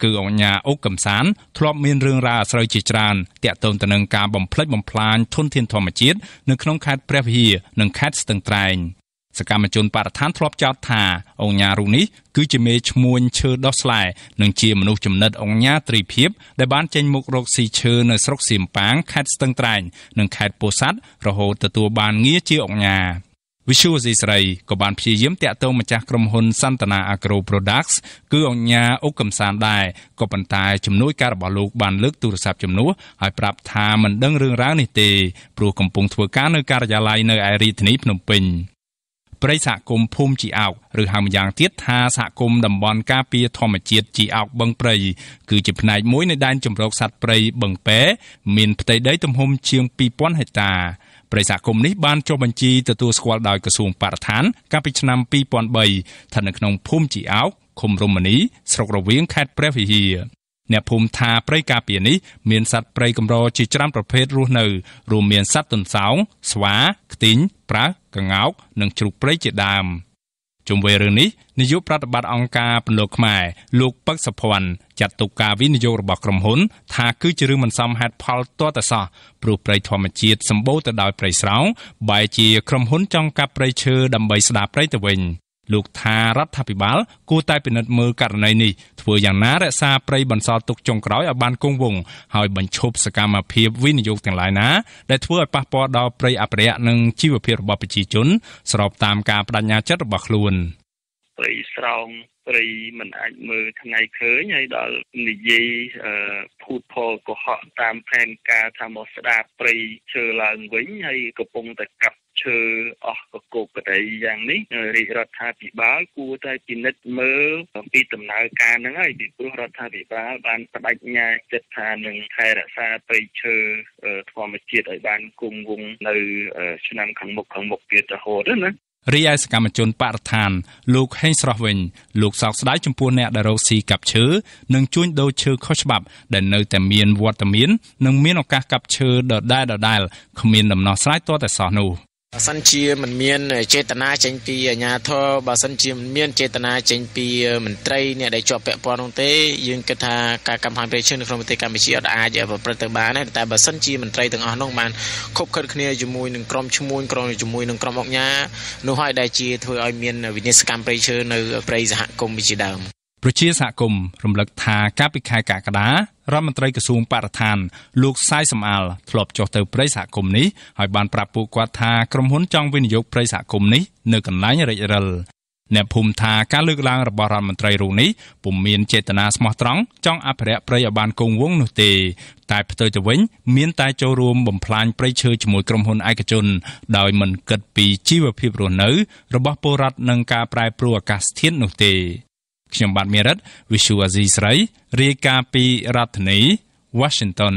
គឺអង្គការអុកកំសានធ្លាប់មានរឿងរ៉ាវអាស្រ័យជាច្រើនទាក់ទងទៅនឹងការបំផ្លិចបំផ្លាញធនធានធម្មជាតិនៅក្នុងខេត្តព្រះវិហារនិងខេត្តស្ទឹងត្រែងសកម្មជនបរិស្ថានធ្លាប់ចោទថាអង្គការរូបនេះគឺជាមេឈ្មួញឈើដោះស្លែនិងជាមនុស្សចំណិតអង្គការត្រីភិបដែលបានចេញមុខរកស៊ីឈើនៅស្រុកសៀមប៉ាងខេត្តស្ទឹងត្រែងនិងខេត្តពោធិ៍សាត់រហូតទទួលបានងារជាអង្គការវិសុវស៊ីស្រីក៏បានព្យាយាមតាក់ទងម្ចាស់ក្រុមហ៊ុនសន្តានា Agro Products គឺអង្គការអុកកំសានដែរក៏ប៉ុន្តែជំនួយការរបស់លោកបានលើកទូរស័ព្ទជំនួសហើយប្រាប់ថាមិនដឹងរឿងរ៉ាវនេះទេព្រោះកំពុងធ្វើការនៅការិយាល័យនៅឯរាជធានីភ្នំពេញព្រៃសហគមន៍ភូមិជីអោកឬហៅម្យ៉ាងទៀតថាសហគមន៍តំបន់ការពារធម្មជាតិជីអោកបឹងព្រៃគឺជាផ្នែកមួយនៃដែនជម្រកសត្វព្រៃបឹងពែមានផ្ទៃដីទំហំជាង 2000 ហិកតាព្រៃសហគមន៍នេះបានចុះបញ្ជីទទួលស្គាល់ដោយក្រសួងបរិស្ថានកាលពីឆ្នាំ 2003 ថានៅក្នុងភូមិជីអោកឃុំរមនីស្រុករវៀងខេត្តព្រះវិហារអ្នកភូមិថាព្រៃការពារនេះមានសត្វព្រៃកម្រជាច្រើនប្រភេទរស់នៅរួមមានសត្វទន្សោងស្វាខ្ទីងប្រើសក្ងោកនិងជ្រូកព្រៃជាដើមជុំវិញរឿងនេះនាយកប្រតិបត្តិអង្គការពន្លកខ្មែរលោកពឹកសុភ័ណ្ឌចាត់ទុកការវិនិយោគរបស់ក្រុមហ៊ុនថាគឺជារឿងមិនសមហេតុផលទាល់តែសោះព្រោះព្រៃធម្មជាតិសម្បូរទៅដោយព្រៃស្រោងបែរជាក្រុមហ៊ុនចង់កាប់ព្រៃឈើដើម្បីស្ដារព្រៃទៅវិញលោកថារដ្ឋាភិបាលគួរតែពិនិត្យមើលករណីនេះធ្វើយ៉ាងណារក្សាព្រៃបន្សល់ទុកចុងក្រោយឲ្យបានគង់វង្សហើយបញ្ឈប់សកម្មភាពវិនិយោគទាំងឡាយណាដែលធ្វើឲ្យប៉ះពាល់ដល់ព្រៃអភិរក្សនិងជីវភាពរបស់ប្រជាជនស្របតាមការបដិញ្ញាចិត្តរបស់ខ្លួនព្រៃស្រោងព្រៃមិនអាចមើលថ្ងៃឃើញហើយដល់និយាយភូតផលកុហកតាមផែនការថាមកស្ដារព្រៃឈើឡើងវិញហើយកំពុងតែកាប់ឈើអស់កកកដីយ៉ាងនេះរាជរដ្ឋាភិបាលគួរតែពិនិត្យមើលពីដំណើរការហ្នឹងហើយពីព្រោះរដ្ឋាភិបាលបានបដិញ្ញាចិត្តថានឹងថែរក្សាព្រៃឈើធម្មជាតិឲ្យបានគង់វង្សនៅឆ្នាំខាងមុខទៀតរហូតណារីឯសកម្មជនបរិស្ថានលោកហេងស្រស់វិញលោកសោកស្ដាយចំពោះអ្នកដែលរកស៊ីកាប់ឈើនិងជួញដូរឈើខុសច្បាប់ដែលនៅតែមានវត្តមាននិងមានឱកាសកាប់ឈើដដែលគ្មានដំណោះស្រាយទាល់តែសោះនោះបើសិនជាមិនមានចេតនាចេញពីអាជ្ញាធរបើសិនជាមិនមានចេតនាចេញពីមន្ត្រីអ្នកដែលជាប់ពាក់ព័ន្ធនោះទេយើងគិតថាការកម្មហានព្រៃឈើនៅក្នុងប្រទេសកម្ពុជាអាចប្រព្រឹត្តទៅបានតែបើសិនជាមន្ត្រីទាំងអស់នោះបានខົບខិតគ្នាជាមួយនឹងក្រុមឈ្មួញជាមួយនឹងក្រុមអង្គការនោះហើយដែលជាធ្វើឲ្យមានវិនិស្សកម្មព្រៃឈើនៅព្រៃសហគមន៍ជាដើមប្រជាសហគមន៍រំលឹកថាកាលពីខែកក្កដារដ្ឋមន្ត្រីក្រសួងបរិស្ថានលោកសាយសំអាលធ្លាប់ចុះទៅព្រៃសហគមន៍នេះហើយបានប្រាប់ពួកគាត់ថាក្រុមហ៊ុនចង់វិនិយោគព្រៃសហគមន៍នេះនៅកន្លែងរិចរិលអ្នកភូមិថាការលើកឡើងរបស់រដ្ឋមន្ត្រីរូបនេះពុំមានចេតនាស្មោះត្រង់ចង់អភិរក្សព្រៃឲ្យបានគង់វង្សនោះទេតែផ្ទុយទៅវិញមានតែចូលរួមបំផ្លាញព្រៃឈើជាមួយក្រុមហ៊ុនឯកជនដោយមិនគិតពីជីវភាពរស់នៅរបស់ពលរដ្ឋនិងការប្រែប្រួលអាកាសធាតុនោះទេខ្ញុំបាទមេរិត Visual Asia ស្រីរាយការណ៍ពីរដ្ឋធានី Washington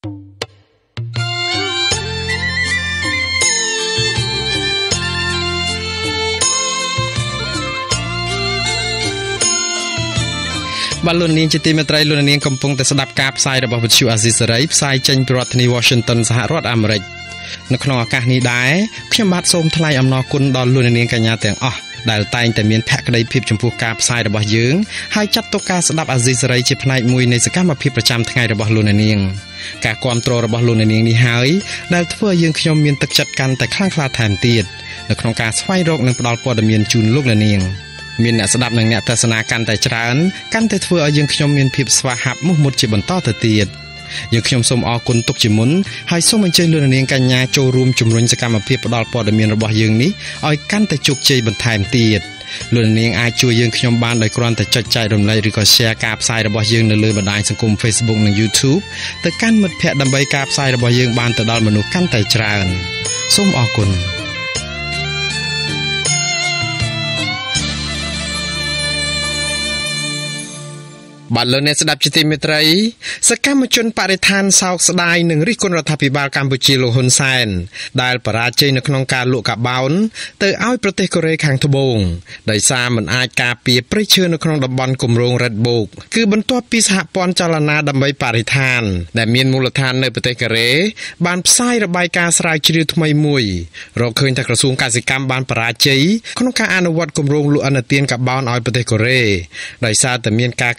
បាទលោកនាងជាទីមេត្រីលោកនាងកំពុងតែស្ដាប់ការផ្សាយរបស់ Visual Asia ស្រីផ្សាយចេញពីរដ្ឋធានី Washington សហរដ្ឋអាមេរិកនៅក្នុងឱកាសនេះដែរខ្ញុំបាទសូមថ្លែងអំណរគុណដល់លោកនាងកញ្ញាទាំងអស់ដែលតែងតែមានភក្ដីភាពចំពោះការផ្សាយរបស់យើងហើយចាត់ទុកការស្ដាប់អាស៊ីសេរីជាផ្នែកមួយនៃសកម្មភាពប្រចាំថ្ងៃរបស់លោកនាងការគាំទ្ររបស់លោកនាងនេះហើយដែលធ្វើឲ្យយើងខ្ញុំមានទឹកចិត្តកាន់តែខ្លាំងក្លាថែមទៀតនៅក្នុងការស្វែងរកនិងផ្តល់ព័ត៌មានជូនលោកនាងមានអ្នកស្ដាប់និងអ្នកទស្សនាកាន់តែច្រើនកាន់តែធ្វើឲ្យយើងខ្ញុំមានភាពស្វាហាប់មោះមុតជាបន្តទៅទៀតយើងខ្ញុំសូមអរគុណទុកជាមុនហើយសូមអញ្ជើញលោកនាងកញ្ញាចូលរួមជំរុញសកម្មភាពផ្តល់ព័ត៌មានរបស់យើងនេះឲ្យកាន់តែជោគជ័យបន្ថែមទៀតលោកនាងអាចជួយយើងខ្ញុំបានដោយគ្រាន់តែចុចចែករំលែកឬក៏ share ការផ្សាយរបស់យើងនៅលើបណ្ដាញសង្គម Facebook និង YouTube ទៅកាន់មិត្តភ័ក្តិដើម្បីការផ្សាយរបស់យើងបានទៅដល់មនុស្សកាន់តែច្រើនសូមអរគុណបាទលោកអ្នកស្ដាប់ជាទីមេត្រីសកម្មជនបរិស្ថានសោកស្ដាយនឹងរិះគន់រដ្ឋាភិបាលកម្ពុជាលោកហ៊ុនសែនដែលបរាជ័យនៅក្នុងការលក់កាបោនទៅឲ្យប្រទេសកូរ៉េខាងត្បូងដោយសារមិនអាចការពារព្រៃឈើនៅក្នុងតំបន់គម្រោង Red Book គឺបន្ទាប់ពីសហព័ន្ធចលនាដើម្បីបរិស្ថានដែលមានមូលដ្ឋាននៅប្រទេសកូរ៉េបានផ្សាយរបាយការណ៍ស្រាវជ្រាវថ្មីមួយរកឃើញថាក្រសួងកសិកម្មបានបរាជ័យក្នុងការអនុវត្តគម្រោងលក់ឥណទានកាបោនឲ្យប្រទេសកូរ៉េដោយសារតែមានការកាប់បំផ្លាញ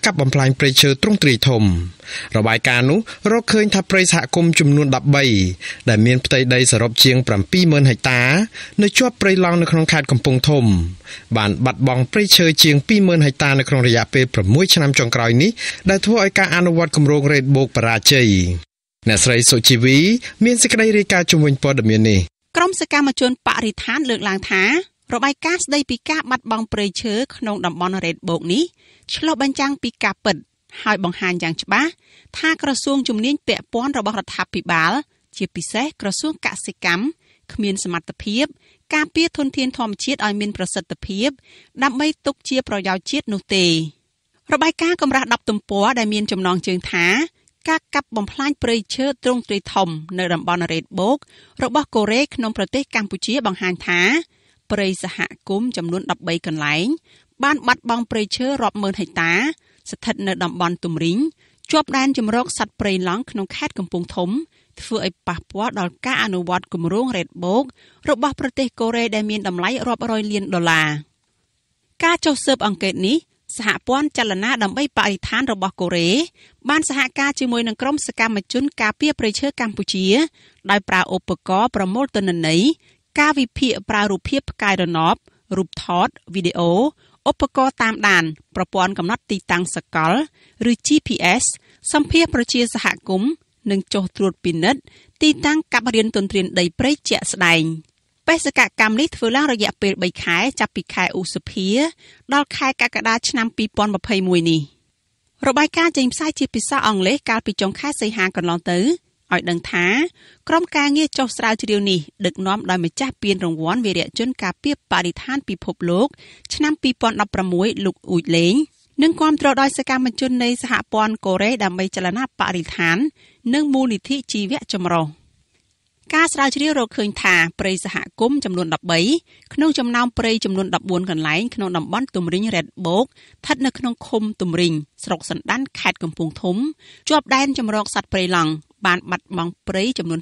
ញព្រៃឈើទ្រង់ទ្រាយធំរបាយការណ៍នោះរកឃើញថាព្រៃសហគមន៍ចំនួន13ដែលមានផ្ទៃដីសរុបជាង 70000 ហិកតានៅជាប់ព្រៃឡង់នៅក្នុងខេត្តកំពង់ធំបានបាត់បង់ព្រៃឈើជាង 20000 ហិកតានៅក្នុងរយៈពេល6ឆ្នាំចុងក្រោយនេះដែលធ្វើឲ្យការអនុវត្តគម្រោងរ៉េតបូកបរាជ័យអ្នកស្រីសុជីវីមានសេចក្តីរាយការណ៍ជំវិញព័ត៌មាននេះក្រុមសកម្មជនបរិស្ថានលើកឡើងថារបាយការណ៍ស្តីពីការបាត់បង់ព្រៃឈើក្នុងតំបន់រ៉េតបូកនេះឆ្លុះបញ្ចាំងពីការពិតហើយបង្ហាញយ៉ាងច្បាស់ថាក្រសួងជំនាញពាក់ព័ន្ធរបស់រដ្ឋាភិបាលជាពិសេសក្រសួងកសិកម្មគ្មានសមត្ថភាពការពារធនធានធម្មជាតិឲ្យមានប្រសិទ្ធភាពដើម្បីទុកជាប្រយោជន៍ជាតិនោះទេរបាយការណ៍កម្រាស់10ទំព័រដែលមានចំណងជើងថាការកាប់បំផ្លាញព្រៃឈើទ្រង់ទ្រាយធំនៅតំបន់រ៉េតបូករបស់កូរ៉េក្នុងប្រទេសកម្ពុជាបង្ហាញថាព្រៃសហគមន៍ចំនួន13កន្លែងបានបាត់បង់ព្រៃឈើរាប់ម៉ឺនហិកតាស្ថិតនៅតំបន់ទំរីងជាប់ដែនជម្រកសត្វព្រៃឡង់ក្នុងខេត្តកំពង់ធំធ្វើឲ្យប៉ះពាល់ដល់ការអនុវត្តគម្រោងរ៉េតបូករបស់ប្រទេសកូរ៉េដែលមានតម្លៃរាប់រយលានដុល្លារការចុះស៊ើបអង្កេតនេះសហព័ន្ធចលនាដើម្បីបរិស្ថានរបស់កូរ៉េបានសហការជាមួយនឹងក្រុមសកម្មជនការពារព្រៃឈើកម្ពុជាដោយប្រើឧបករណ៍ប្រមូលទិន្នន័យការវិភាគប្រើរូបភាពផ្កាយរណបរូបថតវីដេអូឧបករណ៍តាមដានប្រព័ន្ធកំណត់ទីតាំងសកលឬ GPS សម្ភារប្រជាសហគមន៍និងចុះត្រួតពិនិត្យទីតាំងកាប់រៀនទន្ទ្រានដីព្រៃជាក់ស្ដែងបេសកកម្មនេះធ្វើឡើងរយៈពេល3ខែចាប់ពីខែឧសភាដល់ខែកក្កដាឆ្នាំ2021នេះរបាយការណ៍ចេញផ្សាយជាភាសាអង់គ្លេសកាលពីចុងខែសីហាកន្លងទៅឲ្យដឹងថាក្រុមការងារចុះស្រាវជ្រាវនេះដឹកនាំដោយម្ចាស់ពានរង្វាន់វីរៈជនការពារបរិស្ថានពិភពលោកឆ្នាំ2016លោកអ៊ូចលេងនិងគាំទ្រដោយសកម្មជននៃសហព័ន្ធកូរ៉េដើម្បីចលនាបរិស្ថាននិងមូលនិធិជីវៈចម្រុះការស្រាវជ្រាវរកឃើញថាព្រៃសហគមន៍ចំនួន13ក្នុងចំណោមព្រៃចំនួន14កន្លែងក្នុងតំបន់ទំរីងរ៉េតបូកស្ថិតនៅក្នុងឃុំទំរីងស្រុកសណ្ដានខេត្តកំពង់ធំជាប់ដែនជម្រកសត្វព្រៃឡង់បានបាត់បង់ព្រៃចំនួន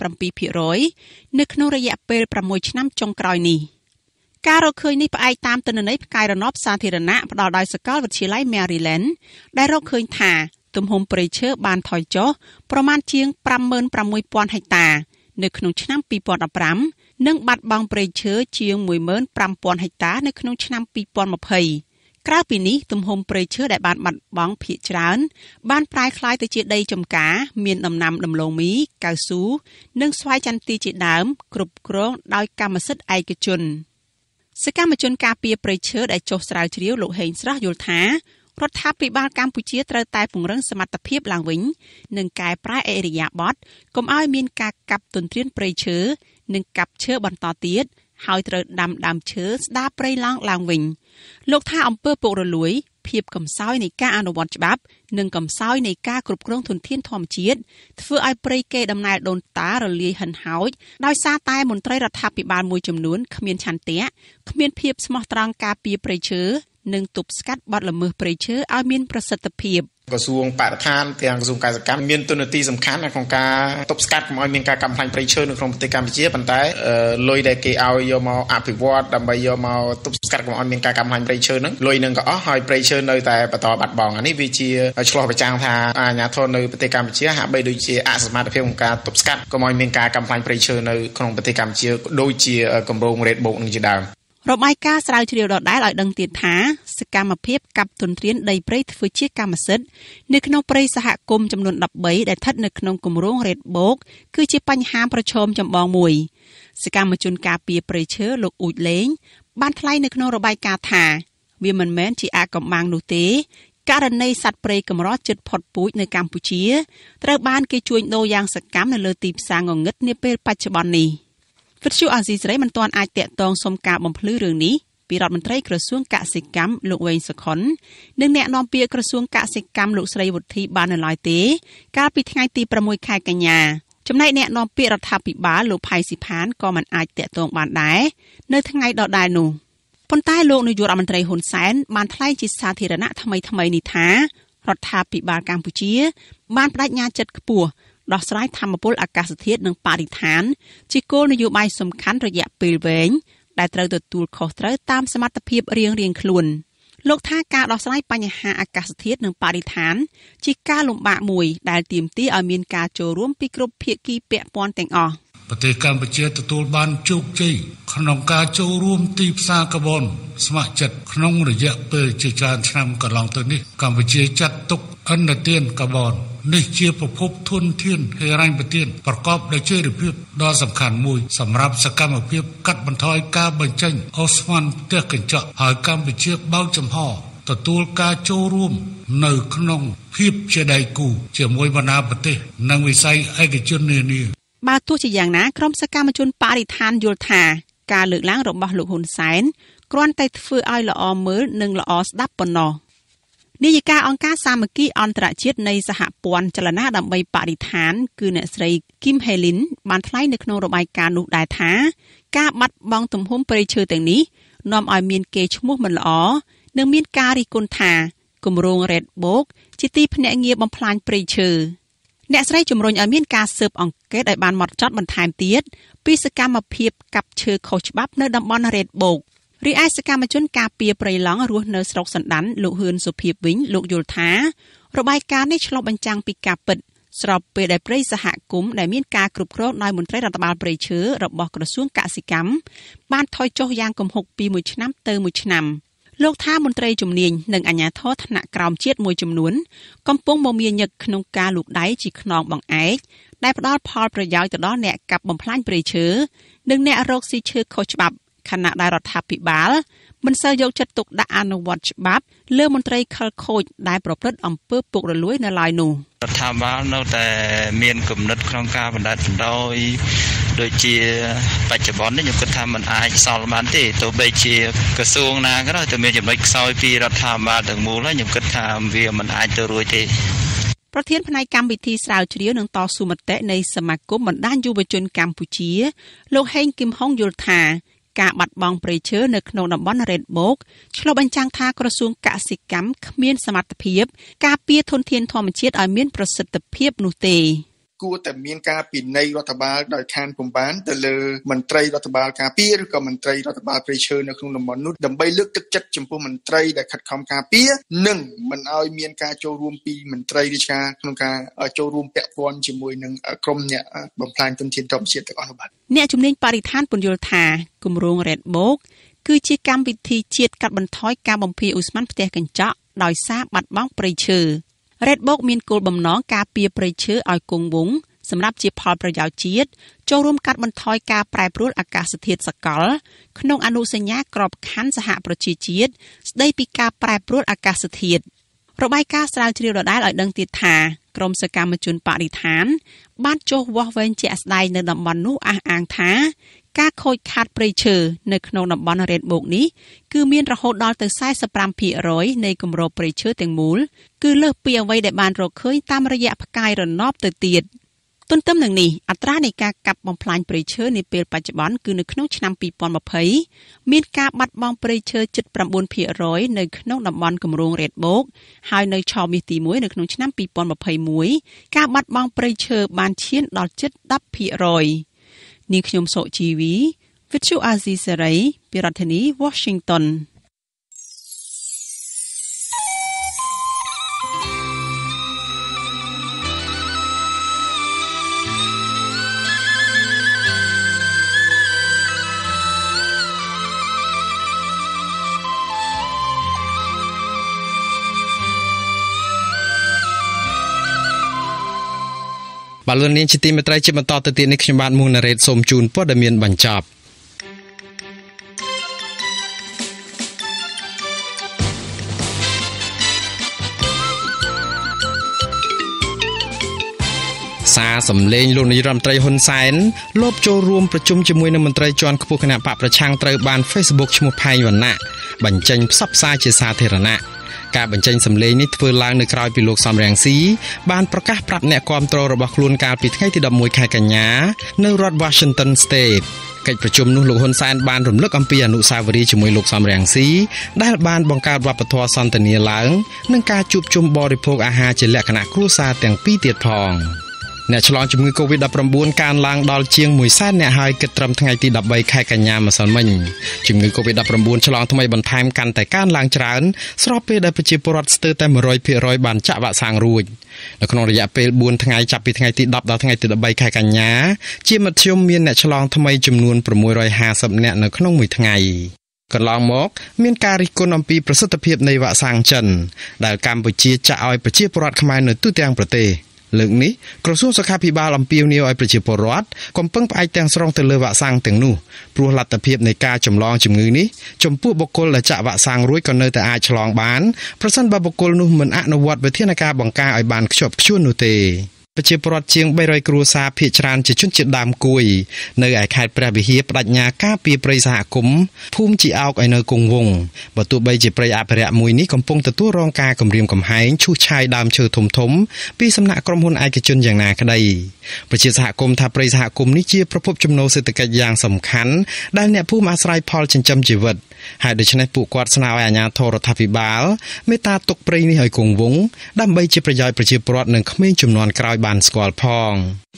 37% នៅក្នុងរយៈពេល6ឆ្នាំចុងក្រោយនេះការរកឃើញនេះផ្អែកតាមទិន្នន័យផ្កាយរណបសាធារណៈផ្ដល់ដោយសាកលវិទ្យាល័យ Maryland ដែលរកឃើញថាទំហំព្រៃឈើបានថយចុះប្រមាណជាង 56,000 ហិកតានៅក្នុងឆ្នាំ2015និងបាត់បង់ព្រៃឈើជាង 15,000 ហិកតានៅក្នុងឆ្នាំ2020ក្រៅពីនេះទំហំព្រៃឈើដែលបានបាត់បង់ភាគច្រើនបានប្រែក្លាយទៅជាដីចម្ការមានដំណាំដំឡូងមីកៅស៊ូនិងស្វាយចន្ទីជាដើមគ្រប់គ្រងដោយកម្មសិទ្ធិឯកជនសកម្មជនការពារព្រៃឈើដែលចុះស្រាវជ្រាវលោកហេងស្រស់យល់ថារដ្ឋាភិបាលកម្ពុជាត្រូវតែពង្រឹងសមត្ថភាពឡើងវិញនិងកែប្រែឥរិយាបថកុំឲ្យមានការកាប់ទន្ទ្រានព្រៃឈើនិងកាប់ឈើបន្តទៀតហើយត្រូវដាំដើមឈើស្ដារព្រៃឡង់ឡើងវិញលោកថាអំពើពុករលួយភាពកំសោយនៃការអនុវត្តច្បាប់និងកំសោយនៃការគ្រប់គ្រងធនធានធម្មជាតិធ្វើឲ្យព្រៃកេរដំណែលដូនតារលាយហិនហោចដោយសារតែមន្ត្រីរដ្ឋាភិបាលមួយចំនួនគ្មានឆន្ទៈគ្មានភាពស្មោះត្រង់ការពារព្រៃឈើនិងទប់ស្កាត់បទល្មើសព្រៃឈើឲ្យមានប្រសិទ្ធភាពក្រសួងបរិស្ថានទាំងក្រសួងកសិកម្មមានតួនាទីសំខាន់ក្នុងការទប់ស្កាត់កុំឲ្យមានការកាប់បំផ្លាញព្រៃឈើនៅក្នុងប្រទេសកម្ពុជាប៉ុន្តែលុយដែលគេឲ្យយកមកអភិវឌ្ឍដើម្បីយកមកទប់ស្កាត់កុំឲ្យមានការកាប់បំផ្លាញព្រៃឈើហ្នឹងលុយនឹងក៏អស់ហើយព្រៃឈើនៅតែបន្តបាត់បង់អានេះវាជាឆ្លោះប្រចាំងថាអាជ្ញាធរនៅប្រទេសកម្ពុជាហាក់បីដូចជាអសមត្ថភាពក្នុងការទប់ស្កាត់កុំឲ្យមានការកាប់បំផ្លាញព្រៃឈើនៅក្នុងប្រទេសកម្ពុជាដូចជាគម្រោងរ៉េតបូកនឹងជាដើមរបាយការណ៍ស្រាវជ្រាវដដែលឲ្យដឹងទៀតថាសកម្មភាពកាប់ទន្ទ្រានដីព្រៃធ្វើជាកម្មសិទ្ធិនៅក្នុងព្រៃសហគមន៍ចំនួន13ដែលស្ថិតនៅក្នុងគម្រោងរ៉េតបូកគឺជាបញ្ហាប្រឈមចម្បងមួយសកម្មជនការពារព្រៃឈើលោកអ៊ូចលេងបានថ្លែងនៅក្នុងរបាយការណ៍ថាវាមិនមែនជាអាកំបាំងនោះទេករណីសត្វព្រៃកម្រជិតផុតពូជនៅកម្ពុជាត្រូវបានគេជួញដូរយ៉ាងសកម្មនៅលើទីផ្សារងងឹតនាពេលបច្ចុប្បន្ននេះវិទ្យុអាស៊ីសេរីមិនទាន់អាចតាក់ទងសុំការបំភ្លឺរឿងនេះពីរដ្ឋមន្ត្រីក្រសួងកសិកម្មលោកវែងសុខុននិងអ្នកនាំពាក្យក្រសួងកសិកម្មលោកស្រីវុធីបាននៅឡើយទេកាលពីថ្ងៃទី6ខែកញ្ញាចំណែកអ្នកនាំពាក្យរដ្ឋាភិបាលលោកផៃស៊ីផានក៏មិនអាចតាក់ទងបានដែរនៅថ្ងៃដដែលនោះប៉ុន្តែលោកនាយករដ្ឋមន្ត្រីហ៊ុនសែនបានថ្លែងជាសាធារណៈថ្មីនេះថារដ្ឋាភិបាលកម្ពុជាបានបដិញ្ញាចិត្តខ្ពស់ដោះស្រាយធម្មពលអាកាសធាតុនិងបរិស្ថានជាគោលនយោបាយសំខាន់រយៈពេលវែងដែលត្រូវទទួលខុសត្រូវតាមសមត្ថភាពរៀងៗខ្លួនលោកថាការដោះស្រាយបញ្ហាអាកាសធាតុនិងបរិស្ថានជាការលំបាកមួយដែលទាមទារឲ្យមានការចូលរួមពីគ្រប់ភាគីពាក់ព័ន្ធទាំងអស់ប្រទេសកម្ពុជាទទួលបានជោគជ័យក្នុងការចូលរួមទីផ្សារកាបូនស្ម័គ្រចិត្តក្នុងរយៈពេលជាច្រើនឆ្នាំកន្លងទៅនេះកម្ពុជាចាត់ទុកឥណទានកាបូននេះជាប្រភពធនធានហិរញ្ញប្បទានប្រកបដោយចីរភាពដ៏សំខាន់មួយសម្រាប់សកម្មភាពកាត់បន្ថយការបញ្ចេញអូស្មန်ផ្ទះកញ្ចក់ហើយកម្ពុជាបើកចំហទទួលការចូលរួមនៅក្នុងភាពជាដៃគូជាមួយបណ្ដាប្រទេសនិងវិស័យឯកជននានាបើទោះជាយ៉ាងណាក្រុមសកម្មជនបរិស្ថានយល់ថាការលើកឡើងរបស់លោកហ៊ុនសែនគ្រាន់តែធ្វើឲ្យល្អមើលនិងល្អស្ដាប់ប៉ុណ្ណោះនាយិកាអង្គការសាមគ្គីអន្តរជាតិនៃសហព័ន្ធចលនាដើម្បីបរិស្ថានគឺអ្នកស្រី Kim Helin បានថ្លែងនៅក្នុងរបាយការណ៍នោះដែរថាការបាត់បង់ទំហំព្រៃឈើទាំងនេះនាំឲ្យមានកេរ្តិ៍ឈ្មោះមិនល្អនិងមានការរិះគន់ថាគម្រោង Red Book ជាទីភ្នាក់ងារបំផ្លាញព្រៃឈើអ្នកស្រីជំរុញឲ្យមានការស៊ើបអង្កេតឲ្យបានហ្មត់ចត់បន្ថែមទៀតពីសកម្មភាពកាប់ឈើខុសច្បាប់នៅតំបន់ Red Book រីឯសកម្មជនការពារព្រៃឡង់រស់នៅស្រុកសណ្ដានលោកហ៊ឿនសុភីវិញលោកយល់ថារបាយការណ៍នេះឆ្លុះបញ្ចាំងពីការពិតស្របពេលដែលព្រៃសហគមន៍ដែលមានការគ្រប់គ្រងដោយមន្ត្រីរដ្ឋបាលព្រៃឈើរបស់ក្រសួងកសិកម្មបានថយចុះយ៉ាងគំហុកពីមួយឆ្នាំទៅមួយឆ្នាំលោកថាមន្ត្រីជំនាញនិងអាជ្ញាធរថ្នាក់ក្រោមជាតិមួយចំនួនកំពុងមមាញឹកក្នុងការលូកដៃជាខ្នងបង្អែកដែលផ្ដល់ផលប្រយោជន៍ទៅដល់អ្នកកាប់បំផ្លាញព្រៃឈើនិងអ្នករកស៊ីឈើខុសច្បាប់ខណៈដែលរដ្ឋាភិបាលមិនសូវយកចិត្តទុកដាក់អនុវត្តច្បាប់លើមន្ត្រីខិលខូចដែលប្រព្រឹត្តអំពើពុករលួយនៅឡើយនោះរដ្ឋាភិបាលនៅតែមានគំនិតក្នុងការបណ្ដេញបណ្ដោយដូចជាបច្ចុប្បន្ននេះខ្ញុំគិតថាมันអាចសល់បានទេទោះបីជាក្រសួងណាក៏ដោយតែមានចំណុចខ្សោយពីរដ្ឋាភិបាលទាំងមូលហើយខ្ញុំគិតថាវាមិនអាចទៅរួចទេប្រធានផ្នែកកម្មវិធីស្រាវជ្រាវនិងតស៊ូមតិនៃសមាគមបណ្ដាញយុវជនកម្ពុជាលោកហេងគឹមហុងយល់ថាការបាត់បង់ព្រៃឈើនៅក្នុងតំបន់ Red Book ឆ្លុះបញ្ចាំងថាក្រសួងកសិកម្មគ្មានសមត្ថភាពការពារធនធានធម្មជាតិឲ្យមានប្រសិទ្ធភាពនោះទេគួរតែមានការពិន័យរដ្ឋបាលដោយខានពុំបានទៅលើមន្ត្រីរដ្ឋបាលការពារឬក៏មន្ត្រីរដ្ឋបាលព្រៃឈើនៅក្នុងតំបន់នោះដើម្បីលើកទឹកចិត្តចំពោះមន្ត្រីដែលខិតខំការពារនិងមិនឲ្យមានការចូលរួមពីមន្ត្រីរាជការក្នុងការចូលរួមពាក់ព័ន្ធជាមួយនឹងក្រុមអ្នកបំផ្លាញធនធានធម្មជាតិទាំងអស់នោះបាទអ្នកជំនាញបរិស្ថានពន្យល់ថាគម្រោង Red Book គឺជាកម្មវិធីជាតិកាត់បន្ថយការបំភាយឧស្ម័នផ្ទះកញ្ចក់ដោយសារបាត់បង់ព្រៃឈើ Red Book មានគោលបំណងការពារព្រៃឈើឲ្យគង់វង្សសម្រាប់ជាផលប្រយោជន៍ជាតិចូលរួមកាត់បន្ថយការប្រែប្រួលអាកាសធាតុសកលក្នុងអនុសញ្ញាក្របខ័ណ្ឌសហប្រជាជាតិស្តីពីការប្រែប្រួលអាកាសធាតុរបាយការណ៍ស្រាវជ្រាវដដែលឲ្យដឹងទៀតថាក្រមសកម្មជនបរិស្ថានបានចុះវាស់វែងជាក់ស្ដែងនៅតំបន់នោះអះអាងថាការខូចខាតព្រៃឈើនៅក្នុងតំបន់ Red Book នេះគឺមានរហូតដល់ទៅ 45% នៃគម្របព្រៃឈើទាំងមូលគឺលើសពីអ្វីដែលបានរកឃើញតាមរយៈផ្កាយរណបទៅទៀតទន្ទឹមនឹងនេះអត្រានៃការកាប់បំផ្លាញព្រៃឈើនាពេលបច្ចុប្បន្នគឺនៅក្នុងឆ្នាំ2020មានការបាត់បង់ព្រៃឈើជិត 9% នៅក្នុងតំបន់គម្រោង Red Book ហើយនៅឆមាសទី1នៅក្នុងឆ្នាំ2021ការបាត់បង់ព្រៃឈើបានឈានដល់ជិត 10% នាងខ្ញុំសុជីវី Vithu Azizi Serai ពីរដ្ឋធានី Washington បាទលោកនាងជាទីមេត្រីជាបន្តទៅទៀតនេះខ្ញុំបាទមុងណារ៉េតសូមជូនព័ត៌មានបញ្ចប់សារសម្លេងលោកនាយរដ្ឋមន្ត្រីហ៊ុនសែនលបចូលរួមប្រជុំជាមួយនឹងមន្ត្រីជាន់ខ្ពស់គណៈបកប្រឆាំងត្រូវបាន Facebook ឈ្មោះផែងវណ្ណៈបញ្ចេញផ្សព្វផ្សាយជាសាធារណៈការបញ្ចេញសម្លេងនេះធ្វើឡើងនៅក្រៅពីលោកសំរងស៊ីបានប្រកាសប្រាប់អ្នកគាំទ្ររបស់ខ្លួនកាលពីថ្ងៃទី11ខែកញ្ញានៅរដ្ឋ Washington State កិច្ចប្រជុំនោះលោកហ៊ុនសែនបានរំលឹកអំពីអនុស្សាវរីយ៍ជាមួយលោកសំរងស៊ីដែលបានបង្កើតវប្បធម៌សន្ទនាឡើងនិងការជួបជុំបរិភោគអាហារជាលក្ខណៈគ្រួសារទាំងពីរទៀតផងអ្នកឆ្លងជំងឺ Covid-19 កើនឡើងដល់ជាង 100,000 អ្នកហើយគិតត្រឹមថ្ងៃទី 13 ខែកញ្ញាម្សិលមិញជំងឺ Covid-19 ឆ្លងថ្មីបន្ថែមកាន់តែកើនឡើងច្រើនស្របពេលដែលប្រជាពលរដ្ឋស្ទើរតែ 100% បានចាក់វ៉ាក់សាំងរួចនៅក្នុងរយៈពេល 4 ថ្ងៃចាប់ពីថ្ងៃទី 10 ដល់ថ្ងៃទី 13 ខែកញ្ញាជាមធ្យមមានអ្នកឆ្លងថ្មីចំនួន 650 អ្នកនៅក្នុងមួយថ្ងៃកន្លងមកមានការរិះគន់អំពីប្រសិទ្ធភាពនៃវ៉ាក់សាំងចិនដែលកម្ពុជាចាក់ឲ្យប្រជាពលរដ្ឋខ្មែរនៅទូទាំងប្រទេសលើកនេះក្រសួងសុខាភិបាលអំពាវនាវឲ្យប្រជាពលរដ្ឋកុំពឹងផ្អែកទាំងស្រុងទៅលើវ៉ាក់សាំងទាំងនោះព្រោះលទ្ធភាពនៃការចម្លងជំងឺនេះចំពោះបុគ្គលដែលចាក់វ៉ាក់សាំងរួចក៏នៅតែអាចឆ្លងបានប្រសិនបើបុគ្គលនោះមិនអនុវត្តវិធានការបង្ការឲ្យបានខ្ជាប់ខ្ជួននោះទេប្រជាពលរដ្ឋជាង300គ្រួសារភាគច្រើនជាជនជាតិដើមគួយនៅឯខេត្តព្រះវិហារបដិញ្ញាការពីព្រៃសហគមន៍ភូមិជីអោកឲ្យនៅគង់វង្សបើទោះបីជាព្រៃអភិរក្សមួយនេះកំពុងទទួលរងការគំរាមកំហែងឈូសឆាយដើមឈើធំៗពីសំណាក់ក្រុមហ៊ុនឯកជនយ៉ាងណាក្តីប្រជាសហគមន៍ថាព្រៃសហគមន៍នេះជាប្រភពចំណូលសេដ្ឋកិច្ចយ៉ាងសំខាន់ដែលអ្នកភូមិអាស្រ័យផលចិញ្ចឹមជីវិតហើយដូច្នេះពួកគាត់ស្នើឲ្យអាជ្ញាធររដ្ឋាភិបាលមេត្តាទុកព្រៃនេះឲ្យគង់វង្សដើម្បីជាប្រយោជន៍ប្រជាពលរដ្ឋនិងក្មេងជំនាន់ក្រោយបានស្គាល់ផង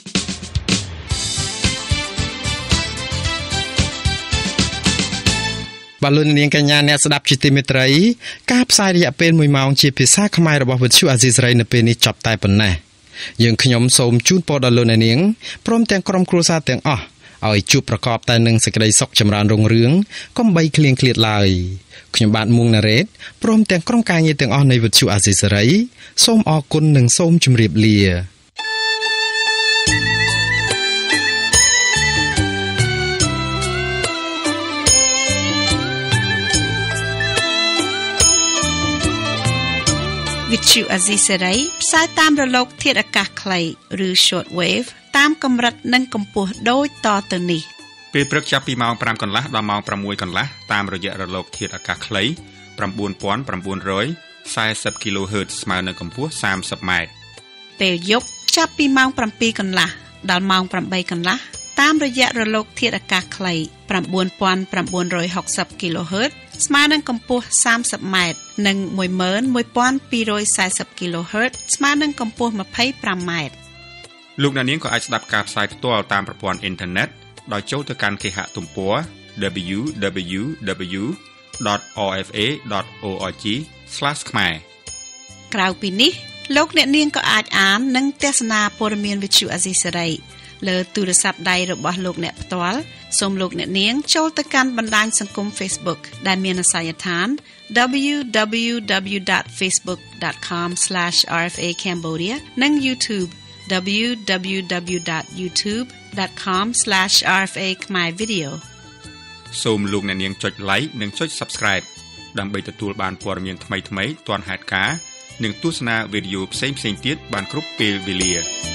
បាទលោកនាងកញ្ញាអ្នកស្ដាប់ជាទីមេត្រីការផ្សាយរយៈពេល1ម៉ោងជាភាសាខ្មែររបស់វិទ្យុអាស៊ីសេរីនៅពេលនេះចប់តែប៉ុណ្ណេះយើងខ្ញុំសូមជូនពរដល់លោកនាងព្រមទាំងក្រុមគ្រួសារទាំងអស់ឲ្យជួបប្រកបតែនឹងសេចក្តីសុខចម្រើនរុងរឿងកុំបីឃ្លៀងឃ្លាតឡើយខ្ញុំបាទមួងណារ៉េតព្រមទាំងក្រុមការងារទាំងអស់នៃវិទ្យុអាស៊ីសេរីសូមអរគុណនិងសូមជម្រាបលាវិទ្យុអាស៊ីសេរីផ្សាយតាមរលកធាតុអាកាសខ្លីឬ short wave តាមកម្រិតនិងកម្ពស់ដូចតទៅនេះពេលព្រឹកចាប់ពីម៉ោង 5 កន្លះដល់ម៉ោង 6 កន្លះតាមរយៈរលកធាតុអាកាសខ្លី 9940 kHz ស្មើនឹងកម្ពស់ 30m ពេលយប់ចាប់ពីម៉ោង 7 កន្លះដល់ម៉ោង 8 កន្លះតាមរយៈរលកធាតុអាកាសខ្លី 9960 kHz ស្មើនឹងកម្ពស់ 30m និង 11240 kHz ស្មើនឹងកម្ពស់ 25m លោកអ្នកនាងក៏អាចស្ដាប់ការផ្សាយផ្ទាល់តាមប្រព័ន្ធអ៊ីនធឺណិតដោយចូលទៅកាន់គេហទំព័រ www.rfa.org/ ខ្មែរក្រៅពីនេះលោកអ្នកនាងក៏អាចអាននិងទស្សនាព័ត៌មានវិទ្យុអាស៊ីសេរីលើទូរស័ព្ទដៃរបស់លោកអ្នកផ្ទាល់សូមលោកអ្នកនាងចូលទៅកាន់បណ្ដាញសង្គម Facebook ដែលមានអាសយដ្ឋាន www.facebook.com/rfa cambodia និង YouTube www.youtube.com/rfa khmer video សូមលោកអ្នកនាងចុច like និងចុច Subscribe ដើម្បីទទួលបានព័ត៌មានថ្មីៗទាន់ហេតុការណ៍និងទស្សនាវីដេអូផ្សេងៗទៀតបានគ្រប់ពេលវេលា